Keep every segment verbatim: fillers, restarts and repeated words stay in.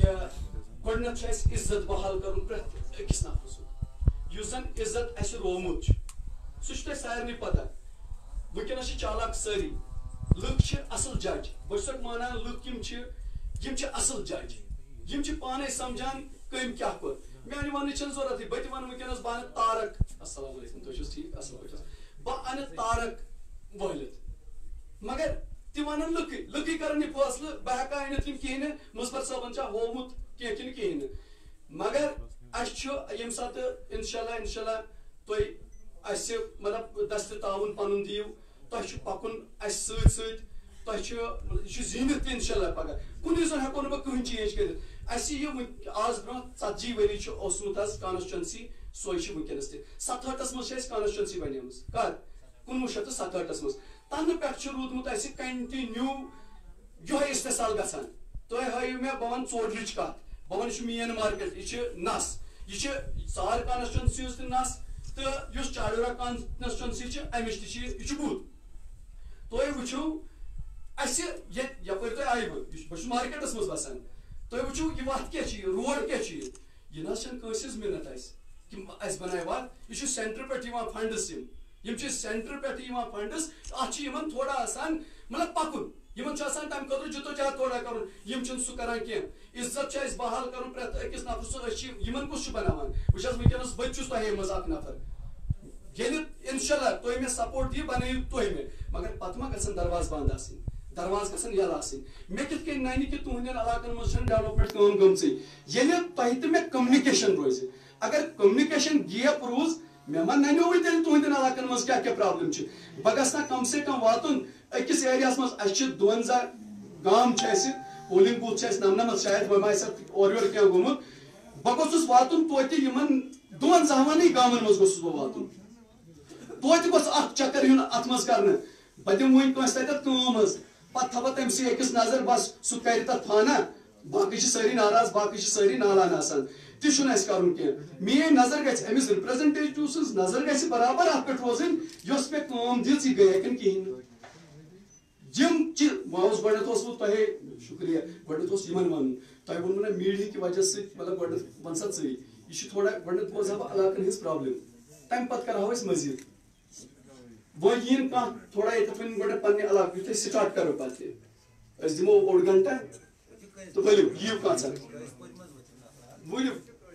گۄڈنیٚتھ چھُ اَسہِ عزت بحال کَرُن پرٛٮ۪تھ أکِس نفرٕ سُنٛد یُس زن عزت اَسہِ روومُت چھُ سُہ چھُ تۄہہِ سارنٕے پتہ وٕنکیٚنس چھِ چالاک سٲری لُکھ چھِ اصل جج بہٕ چھُسکھ مانان لُکھ یِم چھِ یِم چھِ اصل جج یِم چھِ پانے سمجھان کٔمۍ کیٛاہ کوٚر میانہِ وننٕچ چھنہٕ ضروٗرتٕے بہٕ تہِ ونہٕ وٕنکیٚنس بہٕ انہٕ تارک السلام علیکم تُہۍ چھِو ٹھیٖک اصل پٲٹھۍ بہٕ انہٕ تارک وٲلِتھ مگر تہِ ونن لُکٕے لُکٕے کرن یہِ فٲصلہٕ بہٕ ہٮ۪کا أنِتھ یِم کِہیٖنۍ نہٕ مُظفر صٲبن چھا ہوومُت کینٛہہ کِنہٕ کِہیٖنۍ نہٕ مگر اَسہِ چھُ ییٚمہِ ساتہٕ انشاء اللہ انشاء اللہ تُہۍ اَسہِ مطلب دستہِ تعاوُن پنُن دِیِو تۄہہِ چھُ پکُن اَسہِ سۭتۍ سۭتۍ تۄہہِ چھُ یہِ چھُ زیٖنِتھ تہِ انشاء اللہ پگاہ کُنُے زوٚن ہٮ۪کو نہٕ بہٕ کٕہٕنۍ چینج کٔرِتھ اَسہِ یہِ آز برونٛہہ ژتجی ؤری چھُ اوسمُت حظ کانسٹچوینسی سۄے چھِ وٕنکیٚنس تہِ ستہٲٹھس منٛز چھِ اَسہِ کانسٹچوینسی بنیمٕژ کر کُنوُہ شیٚتھ تہٕ ستہٲٹھس منٛز تنہٕ پٮ۪ٹھ چھُ روٗدمُت اَسہِ کنٹِنیوٗ یِہوے استحصال گژھان تُہۍ ہٲیِو مےٚ بہٕ ونہٕ ژوٗرِچ کتھ بہٕ ونہٕ یہِ چھُ مین مارکیٹ یہِ چھِ نس یہِ چھِ ژار کانسٹچوینسی ہٕنٛز تہِ نس تہٕ یُس چاڈورا کانسٹچوینسی چھِ امِچ تہِ چھِ یہِ چھُ بُتھ تُہۍ وٕچھِو اَسہِ ییٚتہِ یپٲرۍ تُہۍ آیوٕ بہٕ چھُس مارکیٹس منٛز بسان تُہۍ وٕچھِو یہِ وتھ کیٛاہ چھِ یہِ روڈ کیٛاہ چھُ یہِ یہِ نہ حظ چھنہٕ کٲنٛسہِ ہٕنٛز محنت اَسہِ کہِ اَسہِ بنایہِ وتھ یہِ چھُ سینٹر پٮ۪ٹھ یِوان فنڈٕس یِم یِم چھِ سینٹر پٮ۪ٹھ یِوان فنڈٕس اَتھ چھِ یِمن تھوڑا آسان مطلب پکُن یِمن چھُ آسان تمہِ خٲطرٕ جدوجہد تھوڑا کرُن یِم چھِنہٕ سُہ کران کینٛہہ عزت چھُ اَسہِ بحال کرُن پرٛٮ۪تھ أکِس نفرٕ سُنٛد أسۍ چھِ یِمن کُس چھُ بناوان بہٕ چھُس وٕنکیٚنس بہٕ تہِ چھُس تۄہے منٛز اکھ نفر ییٚلہِ انشاء اللہ تُہۍ مےٚ سپورٹ دِیِو بنٲیِو تُہۍ مےٚ مگر پتہٕ ما گژھن دروازٕ بنٛد آسٕنۍ دروازٕ گژھن یلہٕ آسٕنۍ مےٚ کِتھ کٔنۍ ننہِ کہِ تُہنٛدٮ۪ن علاقن منٛز چھنہٕ ڈیولپمنٹ کٲم گٔمژٕے ییٚلہِ تۄہہِ تہٕ مےٚ کمنِکیشن روزِ اگر کمنِکیشن گیپ روٗز مےٚ ما ننیوٕے تیٚلہِ تُہنٛدٮ۪ن علاقن منٛز کیٛاہ کیٛاہ پرابلم چھِ بہٕ گژھٕ نا کم سے کم واتُن أکِس ایریاہس منٛز اَسہِ چھِ دُوَنزاہ گام چھِ اَسہِ پولنگ بوٗتھ چھِ اَسہِ نمنمتھ شاید وۄنۍ ما آسہِ اَتھ اورٕ یورٕ کینٛہہ گوٚمُت بہٕ گوٚژھُس واتُن توتہِ یِمن دُوَنزاہوَنٕے گامن منٛز گوٚژھُس بہٕ واتُن توتہِ گوٚژھ اکھ چکر یُن اتھ منٛز کرنہٕ بہٕ دِمہٕ وۄنۍ کٲنٛسہِ تتٮ۪تھ کٲم حظ پتہٕ تھاو بہٕ تٔمسٕے أکِس نظر بس سُہ کرِ تتھ فانا باقٕے چھِ سٲری ناراض باقٕے چھِ سٲری نالان آسان تہِ چھُنہٕ اَسہِ کرُن کینٛہہ میٲنۍ نظر گژھِ أمِس رِپریزنٹیٹِو سٕنٛز نظر گژھِ برابر اتھ پٮ۪ٹھ روزٕنۍ یۄس مےٚ کٲم دِژ یہِ گٔیے کِنہٕ کِہیٖنۍ نہٕ یِم چہِ وۄنۍ اوس گۄڈنیٚتھ اوس بہٕ تۄہے شُکریہ گۄڈنیٚتھ اوس یِمن ونُن تۄہہِ ووٚنوٕ نا میٖڈیا کہِ وجہ سۭتۍ مطلب گۄڈنیٚتھ ون سا ژٕے یہِ چھُ تھوڑا گۄڈنیٚتھ بوزہا بہٕ علاقن ہٕنٛز پرابلم تمہِ پتہٕ کرہاو أسۍ مٔزیٖد وۄنۍ یِیِن کانٛہہ تھوڑا ییٚتٮ۪تھ وۄنۍ گۄڈٕ پننہِ علاقہٕ یُتھ أسۍ سٹارٹ کرو پتہٕ تہِ أسۍ دِمو اوٚڑ گنٹا تہٕ ؤلِو یِیِو کانٛژھا ؤلِو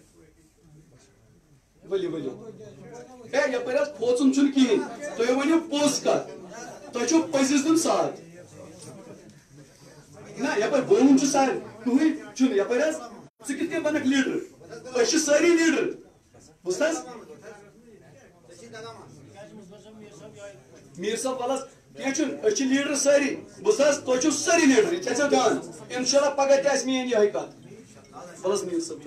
ؤلِو ؤلِو ہے یپٲرۍ حظ کھوژُن چھُنہٕ کِہیٖنۍ تُہۍ ؤنِو پوٚز کتھ تۄہہِ چھُو پٔزِس دیُن ساتھ نہ یپٲرۍ بولُن چھُ سارِ کٕہٕنۍ چھُنہٕ یپٲرۍ حظ ژٕ کِتھ کٔنۍ بنکھ لیٖڈر أسۍ چھِ سٲری لیٖڈر بوٗزتھ حظ میٖر صٲب وَل حظ کینٛہہ چھُنہٕ أسۍ چھِ لیٖڈر سٲری بوٗزتھ حظ تُہۍ چھِو سٲری لیٖڈر یہِ تھٲیزیو دھیان انشاء اللہ پگاہ تہِ آسہِ میٲنۍ یِہے کتھ وَل حظ میٖر صٲب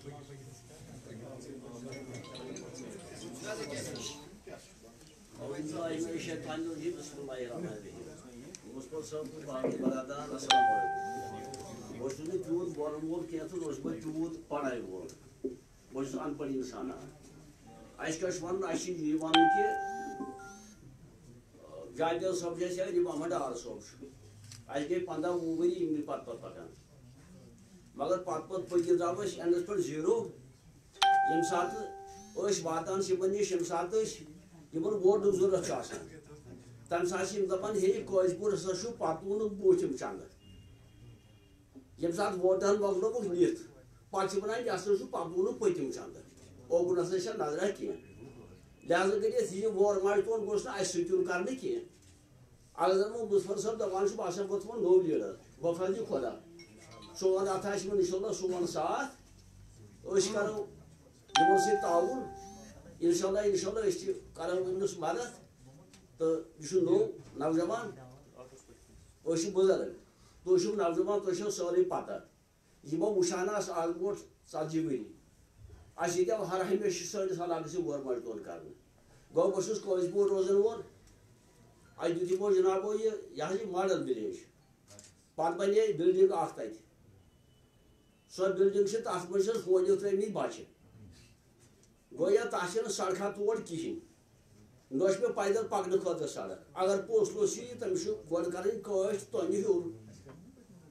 مُصطفر صٲب تہٕ باقٕے برادران السلام علیکم بہٕ چھُس نہٕ تیوٗت بولن وول کینٛہہ تہٕ روٗدُس بہٕ تیوٗت پڑھاے وول بہٕ چھُس ان پڑھ انسان اَسہِ کیٛاہ چھُ وَنُن اَسہِ چھُ یی وَنُن کہِ جاوید صٲب چھُ اَسہِ یاد اِمام ڈار صٲب چھُ اَسہِ گٔے پنٛداہ وُہ ؤری یِمنٕے پتہٕ پتہٕ پکان مگر پتہٕ پتہٕ پٔکِتھ درٛاو أسۍ اینڈس پٮ۪ٹھ زیٖرو ییٚمہِ ساتہٕ أسۍ واتان چھِ یِمن نِش ییٚمہِ ساتہٕ أسۍ یِمن ووٹُک ضروٗرت چھُ آسان تمہِ ساتہٕ چھِ یِم دپان ہے قٲضۍ پوٗر ہسا چھُ پتہٕ بوٗٹھِم چنٛدٕ ییٚمہِ ساتہٕ ووٹن مۄکلووُکھ نِتھ پتہٕ چھِ ونان یہِ ہسا چھُ پتہٕ پٔتِم چنٛدٕ اوکُن ہسا چھےٚ نظرا کینٛہہ لہٰذا کٔرِتھ یہِ وور ماجہِ تور گوٚژھ نہٕ اَسہِ سۭتۍ یُن کرنہٕ کینٛہہ اگر زن وۄنۍ مُظفر صٲب دپان چھُ بہٕ ہسا گوٚژھ وۄنۍ نوٚو لیٖڈر وفا دِ خۄدا سون اتھ آسہِ وۄنۍ انشاء اللہ سون ساتھ أسۍ کرو یِمن سۭتۍ تعاوُن انشاء اللہ انشاء اللہ أسۍ تہِ کرو أمِس مدد تہٕ یہِ چھُ نوٚو نوجوان أسۍ چھِ بُزرگ تُہۍ چھِو نوجوان تۄہہِ چھو سٲرٕے پتہ یِمو وٕچھان آسہٕ آز برونٛٹھ ژتجی ؤری اَسہِ ییٚتہِ آو ہر ہمیشہِ سٲنِس علاقس یہِ گورمنٹ دۄن کرنہٕ گوٚو بہٕ چھُس قٲضۍ پوٗر روزان وول اَسہِ دیُت یِمو جنابو یہِ یہِ حظ یہِ ماڈل وِلیج پتہٕ بنے بِلڈنگ اکھ تتہِ سۄ بِلڈنگ چھِ تتھ منٛز چھِس ہونیو ترٲمٕتۍ بچہِ گوٚو یا تتھ چھنہٕ سڑکھا تور کِہیٖنۍ نہ چھِ مےٚ پیدل پکنہٕ خٲطرٕ سڑک اگر پوٚژھ لوٚژھ یی تٔمِس چھُ گۄڈٕ کرٕنۍ کٲشۍ تۄنہِ ہیوٚر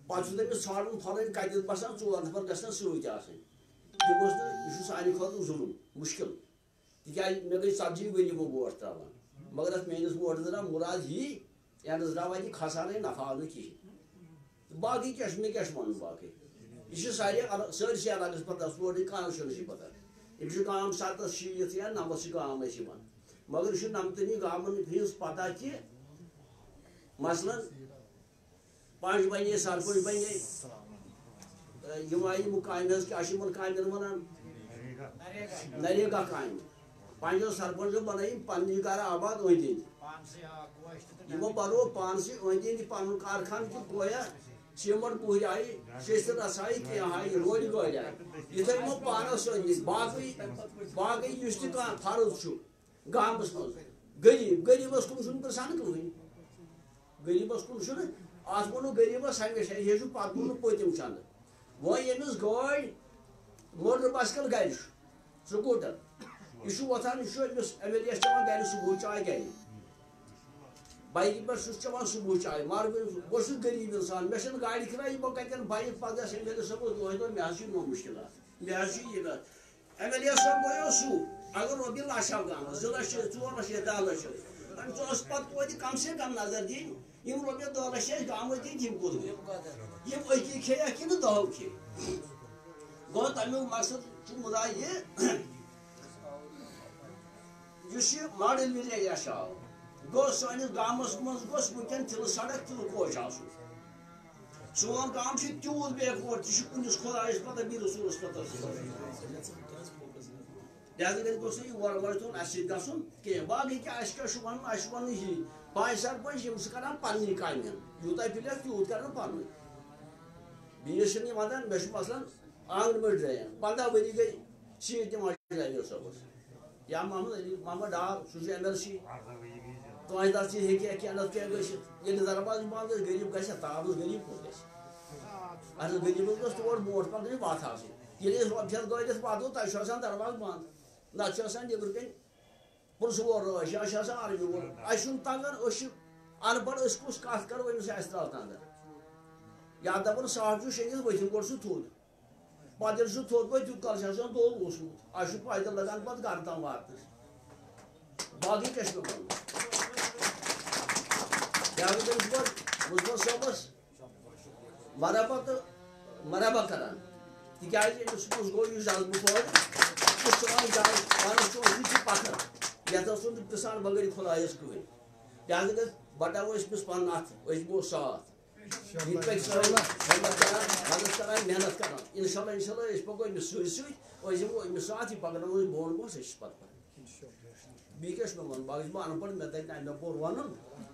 پتہ تمس ژھانڈن پھرن کتن بسان ژور نفر گژھن سۭتۍ آسٕنۍ تہِ گوٚژھ نہٕ یہِ چھُ سانہِ خٲطرٕ ظُلم مُشکل تِکیازِ مےٚ گٔے ژتجی ؤری یِمو ووٹ تراوان مگر اتھ میٲنِس ووٹس درٛاو مُراد یی اینڈس درٛاو اتہِ کھسانٕے نفع نہٕ کِہیٖنۍ باقٕے کیٛاہ چھُ مےٚ کیٛاہ چھُ وَنُن باقٕے یہ سارے سٲرسٕے علاقس پتہ سورُے کانسٹیچوٗنسی چھِ پتہ یِم چھِ گام سَتَتھ شیٖتھ یا نَمَتھ چھِ گام اَسہِ یِوان مگر یہِ چھُ نَمتنی گامن ہٕنٛز پتہ کہِ مثلاً پنٛج بنے سرپنچ بنے یِم آیہِ یِم کامہِ حظ کیٛاہ چھِ یِمن کامٮ۪ن وَنان نریگا کامہِ پنٛجو سرپنچو بنٲے یِم پنٛنہِ گرٕ آباد أنٛدۍ أنٛدۍ یِمو بنوو پانسٕے أنٛدۍ أنٛدۍ پنُن کارخانہٕ تہِ گویا سیمٹ پوٗرۍ آیہِ شیٚستٕر رَژھ آیہِ کینٛہہ آیہِ روڈِ گٲڑۍ آیہِ یِتھے یِمو پانس أنٛدۍ أنٛدۍ باقٕے باقٕے یُس تہِ کانٛہہ فرٕض چھُ گامس منٛز غریٖب غریٖبس کُن چھُنہٕ پرٛژھان کٕہٕنۍ غریٖبس کُن چھُنہٕ اتھ ووٚنُکھ غریٖبس ہمیشہ یہِ چھُ پتہٕ ووٚنُکھ پٔتِم چندٕ وۄنۍ ییٚمِس گٲڑۍ موٹر بایسکل گرِ چھُ سکوٗٹر یہِ چھُ وۄتھان یہِ چھُ أمِس ایم ایل اے چٮ۪وان گرِ صبحٲے چاے گرِ بایکہِ پٮ۪ٹھ چھُس چٮ۪وان صبحٲے چاے مگر بہٕ چھُس غریٖب انسان مےٚ چھنہٕ گاڑِ کِراے بہٕ کتٮ۪ن بایک پتہٕ گژھِ ایم ایل اے صٲبس دۄہے دۄہے مےٚ حظ چھِ نوٚو مُشکلات مےٚ حظ چھُ یہِ ایم ایل اے صٲب گوٚو سُہ اگر رۄپیہِ لچھ آو گامس زٕ لچھ ژور لچھ یا دہ لچھ أمِس اوس پتہٕ توتہِ کم سے کم نظر دِنۍ یِم رۄپیہِ دہ لچھ ٲسۍ گامٕکۍ دِنۍ یِم کوٚت گٔے یِم أکی کھیٚیا کِنہٕ دہو کھے گوٚو تمیُک مقصد چھُ مُراد یہِ یُس یہِ ماڈل وِلیج اَسہِ آو گوٚو سٲنِس گامس منٛز گوٚژھ وٕنکٮ۪ن تِلہٕ سڑک تِلہٕ کوچ آسُن سون گام چھُ تیوٗت بیک وٲڈ تہِ چھُ کُنِس خۄدایس پتہ بیٚیہِ رسوٗلس پتہ لہذا گژھِ گوٚژھ نہٕ یور گۄڈٕ تھوٚن اَسہِ سۭتۍ گژھُن کینٛہہ باقٕے کیٛاہ اَسہِ کیٛاہ چھُ وَنُن اَسہِ چھُ وَنُن یی پانٛژھ سرپنچ یِم چھِ کران پننہِ کامہِ یوٗتاہ پھِلٮ۪کھ تیوٗت کران پنُن بیٚیِس چھِنہٕ یہِ ونان مےٚ چھُ مثلاً آنگن بٔڑۍ ڈرٛین پنٛداہ ؤری گٔے سیٖٹ دِوان ڈرٛایور صٲبس یا محمد علی محمد ڈار سُہ چھُ ایم ایل سی تُہنٛدِ تَتھ سۭتۍ ہیٚکہِ ہا کینٛہہ نتہٕ کینٛہہ گٔژھِتھ ییٚلہِ درباز بنٛد گژھِ غریٖب گژھِ ہا تابس غریٖب کوٚت گژھِ اَتھ غریٖبس گٔژھ تور برونٛٹھ پکنٕچ وَتھ آسٕنۍ ییٚلہِ أسۍ رۄپیہِ ہَتھ گٲڑِتھ واتو تۄہہِ چھُ آسان درباز بنٛد نتہٕ چھُ آسان نیٚبرٕ کَنۍ پٕلسہٕ وول رٲچھ یا چھُ آسان آرمی وول اَسہِ چھُنہٕ تگان أسۍ چھِ ان پڑھ أسۍ کُس کتھ کرو أمِس آسہِ ترٛاو تنٛدر یا دپان صاف چھُ شٔنگِتھ ؤتھِو گۄڈٕ سُہ تھوٚد پتہٕ ییٚلہِ سُہ تھوٚد وٲتۍ تیوٗت کال چھُ آسان دۄہ اوسمُت اَسہِ چھُ پایدل لگان پتہٕ گرٕ تام واتنس باقٕے کیٛاہ چھُ مےٚ وَنُن لہذا چھُس بہٕ مُظفر صٲبس مرحبا تہٕ مرحبا کران تِکیٛازِ أمِس منٛز گوٚو یہِ جذبہٕ پٲدٕ یہِ چھُ ژھٕنان پانس چونٛچہِ چھِ پتھر یتھ اوس نہٕ پرٛژھان بغٲر خۄدایس کٕہٕنۍ لہذا گژھِ بٹاوو أسۍ أمِس پنُن اتھ أسۍ دِمو ساتھ یِتھ پٲٹھۍ سٲری ہمت کران مدد کران محنت کران انشاء اللہ انشاء اللہ أسۍ پکو أمِس سۭتۍ سۭتۍ أسۍ دِمو أمِس ساتھ یہِ پکناوو أسۍ برونٛٹھ برونٛٹھ أسۍ چھِ پتہٕ بیٚیہِ کیٛاہ چھُ مےٚ وَنُن باقٕے چھُس بہٕ ان پڑھ مےٚ تگہِ نہٕ اَمہِ پوٚر وَنُن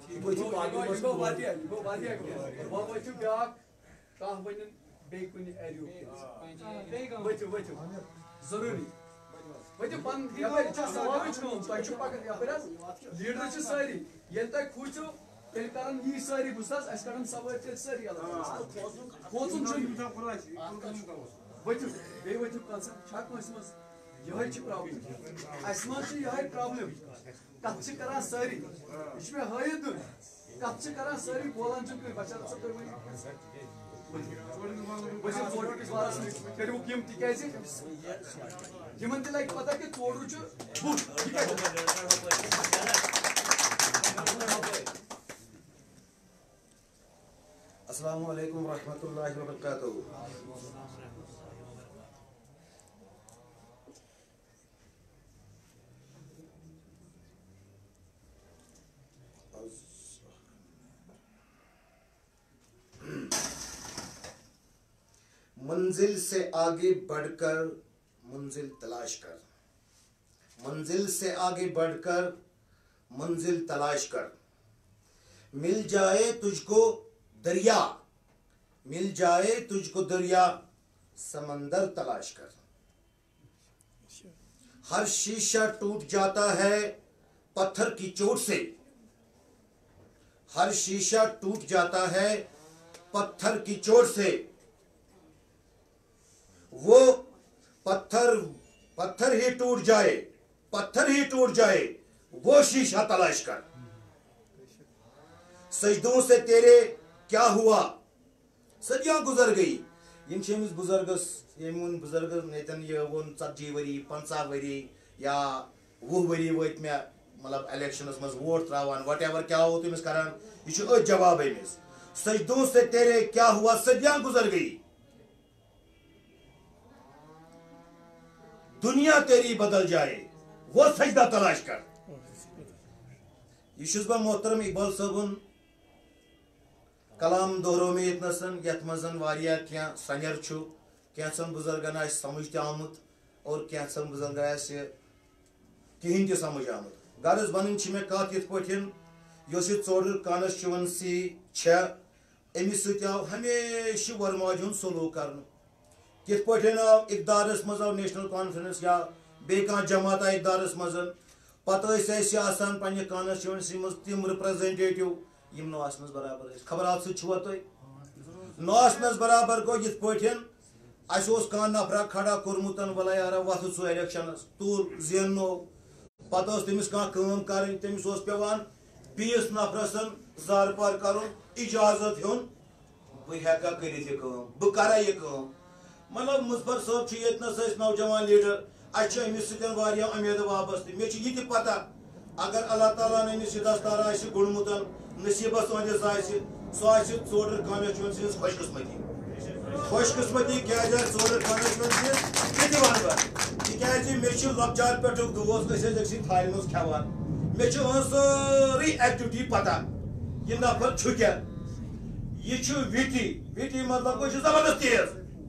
کانٛہہ ؤنِن بیٚیہِ کُنہِ ایریُک ؤتھِو ؤتھِو ضروٗری ؤتھِو پنُن یپٲرۍ چھِ سوالٕچ کٲم تۄہہِ چھُو پکان یپٲرۍ حظ لیٖڈر چھِ سٲری ییٚلہِ تۄہہِ کھوٗژِو تیٚلہِ کرن یی سٲری بہٕ حظ اَسہِ کڑن سوٲرۍ تیٚلہِ سٲری کھوژُن چھُنہٕ ؤتھِو بیٚیہِ ؤتھِو کَنسَن چھا کٲنٛسہِ منٛز یِہوٚے چھِ پرٛابلِم اَسہِ منٛز چھِ یِہوٚے پرٛابلِم کَتھ چھِ کران سٲری یہِ چھُ مےٚ ہٲیِتھ دیُن کَتھ چھِ کران سٲری بولان چھِ کٲنٛسہِ بچن ژٕ تُہۍ ؤنِو کٔرِوُکھ یِم تِکیٛازِ یِمن تہِ لگہِ پتہ کہِ ژوٗڈرُ چھُ بُتھ السلام علیکم ورحمۃ اللہ وبرکاتہ منزل سے آگے بڑھ کر منزل تلاش کر منزل سے آگے بڑھ کر منزل تلاش کر مل جائے تجھ کو دریا مل جائے تجھ کو دریا سمندر تلاش کر ہر شیشہ ٹوٹ جاتا ہے پتھر کی چوٹ سے ہر شیشہ ٹوٹ جاتا ہے پتھر کی چوٹ سے وہ پتھر پتھر ہی ٹوٹ جائے پتھر ہی ٹوٹ جائے وہ شیشہ تلاش کر سجدوں سے تیرے کیا ہوا صدیاں گزر گئی یم چھ أمس بزرگس یم وون بزرگس نیتن یہ وون ژتجی ؤری پنژاہ ؤری یا وُہ ؤری وٲتۍ مےٚ مطلب الیکشنس منٛز ووٹ تراوان وٹ ایور کیا ہو تٔمِس کران یہ چھُ أتھۍ جواب أمِس سجدوں سے تیرے کیا ہوا صدیاں گزر گئی دنیا تیری بدل جائے وہ سجدہ تلاش کر یہ چھُس بہٕ محترم اقبال صٲبُن کلام دہرو مےٚ ییٚتنَسن یتھ منٛز واریاہ کینٛہہ سنیر چھُ کینٛژن بُزرگن آسہِ سمجھ تہِ آمُت اور کینٛژن بُزرگن آسہِ کِہیٖنۍ تہِ سمجھ آمُت غرض ونٕنۍ چھِ مےٚ کتھ یِتھ پٲٹھۍ یۄس یہِ ژوٚڈر کانسچُوَنسی چھےٚ أمِس سۭتۍ آو ہمیشہِ ورماجہِ ہُنٛد سلوٗک کرنہٕ کِتھ پٲٹھۍ آو اقدارس منٛز آو نیشنل کانفرنس یا بیٚیہِ کانٛہہ جماعت آو اقدارس منٛز پتہٕ ٲسۍ اَسہِ آسان پننہِ کانسچُوَنسی منٛز تِم رِپرٛزنٹیٹِو یِم نہٕ آسنس برابر ٲسۍ خبر اتھ سۭتۍ چھُوا تُہۍ نہٕ آسنس برابر گوٚو یِتھ پٲٹھۍ اَسہِ اوس کانٛہہ نفرا کھڑا کوٚرمُت ولا یارا وۄتھٕ ژٕ الیکشنس تُل زیننو پتہٕ ٲس تٔمِس کانٛہہ کٲم کرٕنۍ تٔمِس اوس پیٚوان بیٚیِس نفرس زارپار کرُن اجازت ہیوٚن بہٕ ہیٚکا کٔرِتھ یہِ کٲم بہٕ کرا یہِ کٲم مطلب مظفر صٲب چھُ ییٚتنس أسۍ نوجوان لیڈر اَسہِ چھُ أمِس سۭتۍ واریاہ اُمید وابستہٕ مےٚ چھُ یہِ تہِ پتہ اگر اللہ تعالیٰ ہن أمِس یہِ دستار آسہِ گوٚنڈمُت نصیٖبس أنٛدِس آسہِ سُہ آسہِ ژوٚڈر کانسچُوَنسی ہٕنٛز خۄش قٕسمتی خۄش قٕسمتی کیٛازِ آسہِ ژوٚڈر کانسچُوَنسی ہٕنٛز تہِ تہِ وَنہٕ بہٕ تِکیٛازِ مےٚ چھُ لۄکچار پٮ۪ٹھُک دوس أسۍ ٲسۍ أکسٕے تھالہِ منٛز کھٮ۪وان مےٚ چھِ أہٕنٛز سٲرٕے ایکٹِوِٹی پتہ یہِ نفر چھُ کیٛاہ یہ چھُ وِٹی وِٹی مطلب گوٚو یہِ چھُ زبردست تیز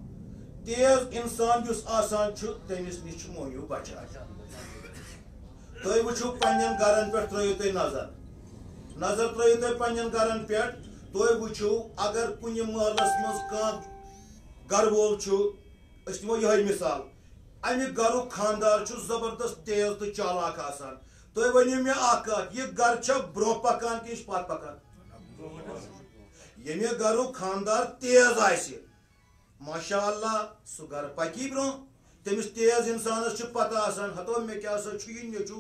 تیز انسان یُس آسان چھُ تٔمِس نِش چھُ مویوٗ بچان تُہۍ وٕچھِو پننٮ۪ن گرن پٮ۪ٹھ ترٲیِو تُہۍ نظر نظر ترٲیِو تُہۍ پننٮ۪ن گرن پٮ۪ٹھ تُہۍ وٕچھِو اگر کُنہِ محلس منٛز کانٛہہ گرٕ وول چھُ أسۍ دِمو یِہوٚے مثال امہِ گرُک خانٛدار چھُ زبردست تیز تہٕ چالاک آسان تُہۍ ؤنِو مےٚ اکھ کتھ یہِ گرٕ چھا برٛونٛہہ پکان کِنہٕ یہِ چھُ پتھ پکان ییٚمہِ گرُک خانٛدار تیز آسہِ ماشاء اللہ سُہ گرٕ پکی برٛونٛہہ تٔمِس تیز انسانس چھِ پتہ آسان ہتو مےٚ کیٛاہ سا چھُ یہِ نیٚچوٗ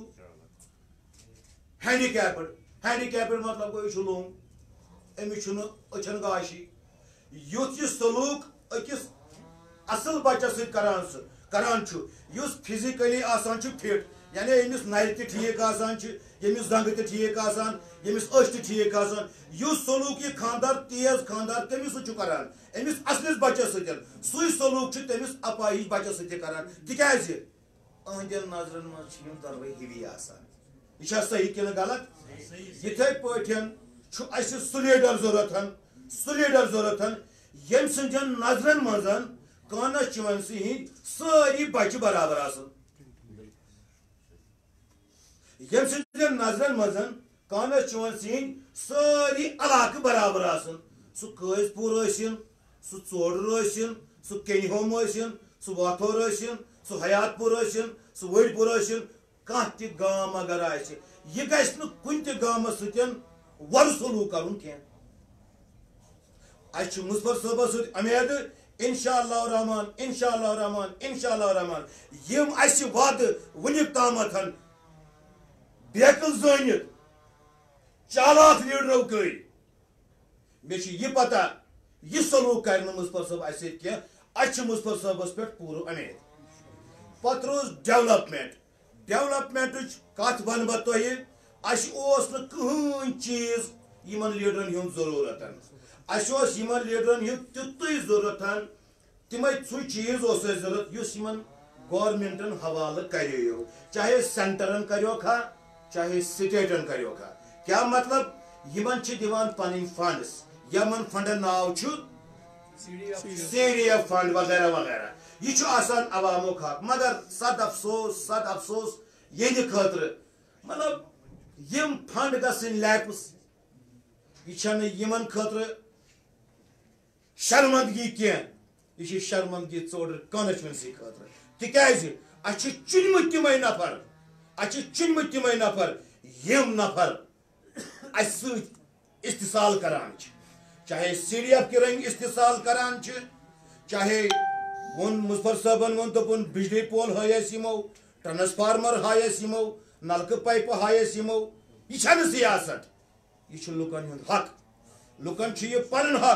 ہینڈِکیپٕڈ ہینڈِکیپٕڈ مطلب گوٚو یہِ چھُ لوٚنٛگ أمِس چھُنہٕ أچھن گاشی یُتھ یہِ سلوٗک أکِس اصل بچس سۭتۍ کران سُہ کران چھُ یُس فزِکلی آسان چھُ فِٹ یعنی ییٚمِس نرِ تہِ ٹھیٖک آسان چھِ ییٚمِس زنٛگہٕ تہِ ٹھیٖک آسان ییٚمِس أچھ تہِ ٹھیٖک آسان یُس سلوٗک یہِ خانٛدار تیز خانٛدار تٔمِس سۭتۍ چھُ کران أمِس اصلِس بچس سۭتۍ سُے سلوٗک چھُ تٔمِس اپاہِج بچس سۭتۍ تہِ کران تِکیٛازِ أہنٛدٮ۪ن نظرن منٛز چھِ یِم دۄنوَے ہِوی آسان یہِ چھا صحیح کِنہٕ غلط یِتھَے پٲٹھۍ چھُ اَسہِ سُہ لیٖڈر ضروٗرت سُہ لیٖڈر ضروٗرت ییٚمہِ سٕنٛدٮ۪ن نظرن منٛز کانسچُوَنسی ہٕنٛدۍ سٲری بچہِ برابر آسن ییٚمہِ سٕنٛدٮ۪ن نظرن منٛز کانسچُوَنسی ہٕنٛدۍ سٲری علاقہٕ برابر آسن سُہ قٲضۍ پوٗر ٲسِن سُہ ژوٚڈر ٲسِن سُہ کیٚنہِ ہوم ٲسِن سُہ واتھور ٲسِن سُہ حیات پوٗر ٲسِن سُہ ؤڈۍ پوٗر ٲسِن کانٛہہ تہِ گام اگر آسہِ یہِ گژھِ نہٕ کُنہِ تہِ گامس سۭتۍ وۄرٕ سلوٗک کرُن کینٛہہ اَسہِ چھُ مُظفر صٲبس سۭتۍ اُمید انشاء اللہ رحمان انشاء اللہ رحمان انشاء اللہ رحمان یِم اَسہِ وعدٕ وُنیُک تامتھ بیکل زٲنِتھ چالاک لیٖڈرو کٔرۍ مےٚ چھُ یہِ پتہ یہِ سلوٗک کرِ نہٕ مُظفر صٲب اَسہِ سۭتۍ کینٛہہ اَسہِ چھُ مُظفر صٲبس پٮ۪ٹھ پوٗرٕ اُمید پتہٕ روٗز ڈیولپمنٹ ڈیولپمنٹٕچ کتھ ونہٕ بہٕ تۄہہِ اَسہِ اوس نہٕ کٕہٕنۍ چیٖز یِمن لیٖڈرن ہُنٛد ضروٗرت اَسہِ اوس یِمن لیٖڈرن ہُنٛد تیُتُے ضروٗرت تِمے سُے چیٖز اوس اَسہِ ضروٗرت یُس یِمن گورمنٹن حوالہٕ کریو چاہے سینٹرن کریوکھا چاہے سٹیٹن کریوکھا کیٛاہ مطلب یِمن چھِ دِوان پنٕنۍ فنڈس یِمن فنڈن ناو چھُ سی ڈی ایف فنڈ وغیرہ وغیرہ یہِ چھُ آسان عوامُک حق مگر صد افسوس صد افسوس ییٚلہِ خٲطرٕ مطلب یِم فنڈ گژھٕنۍ لیپٕس یہِ چھنہٕ یِمن خٲطرٕ شرمندگی کینٛہہ یہِ چھِ شرمندگی ژوٚڈر کانسچُوَنسی خٲطرٕ تِکیٛازِ اَسہِ چھِ چُنمٕتۍ تِمے نفر اَسہِ چھِ چُنمٕتۍ تِمے نفر یِم نفر اَسہِ سۭتۍ استحصال کران چھِ چاہے سی ڈی ایف کے رنٛگۍ استحصال کران چھِ چاہے ووٚن مُظفر صٲبن ووٚن دوٚپُن بجلی پول ہٲے اَسہِ یِمو ٹرانسفارمر ہاے اَسہِ یِمو نلکہٕ پایپہٕ ہاے اَسہِ یِمو یہِ چھنہٕ سیاست یہِ چھُ لُکن ہُنٛد حق لُکن چھُ یہِ پنُن حق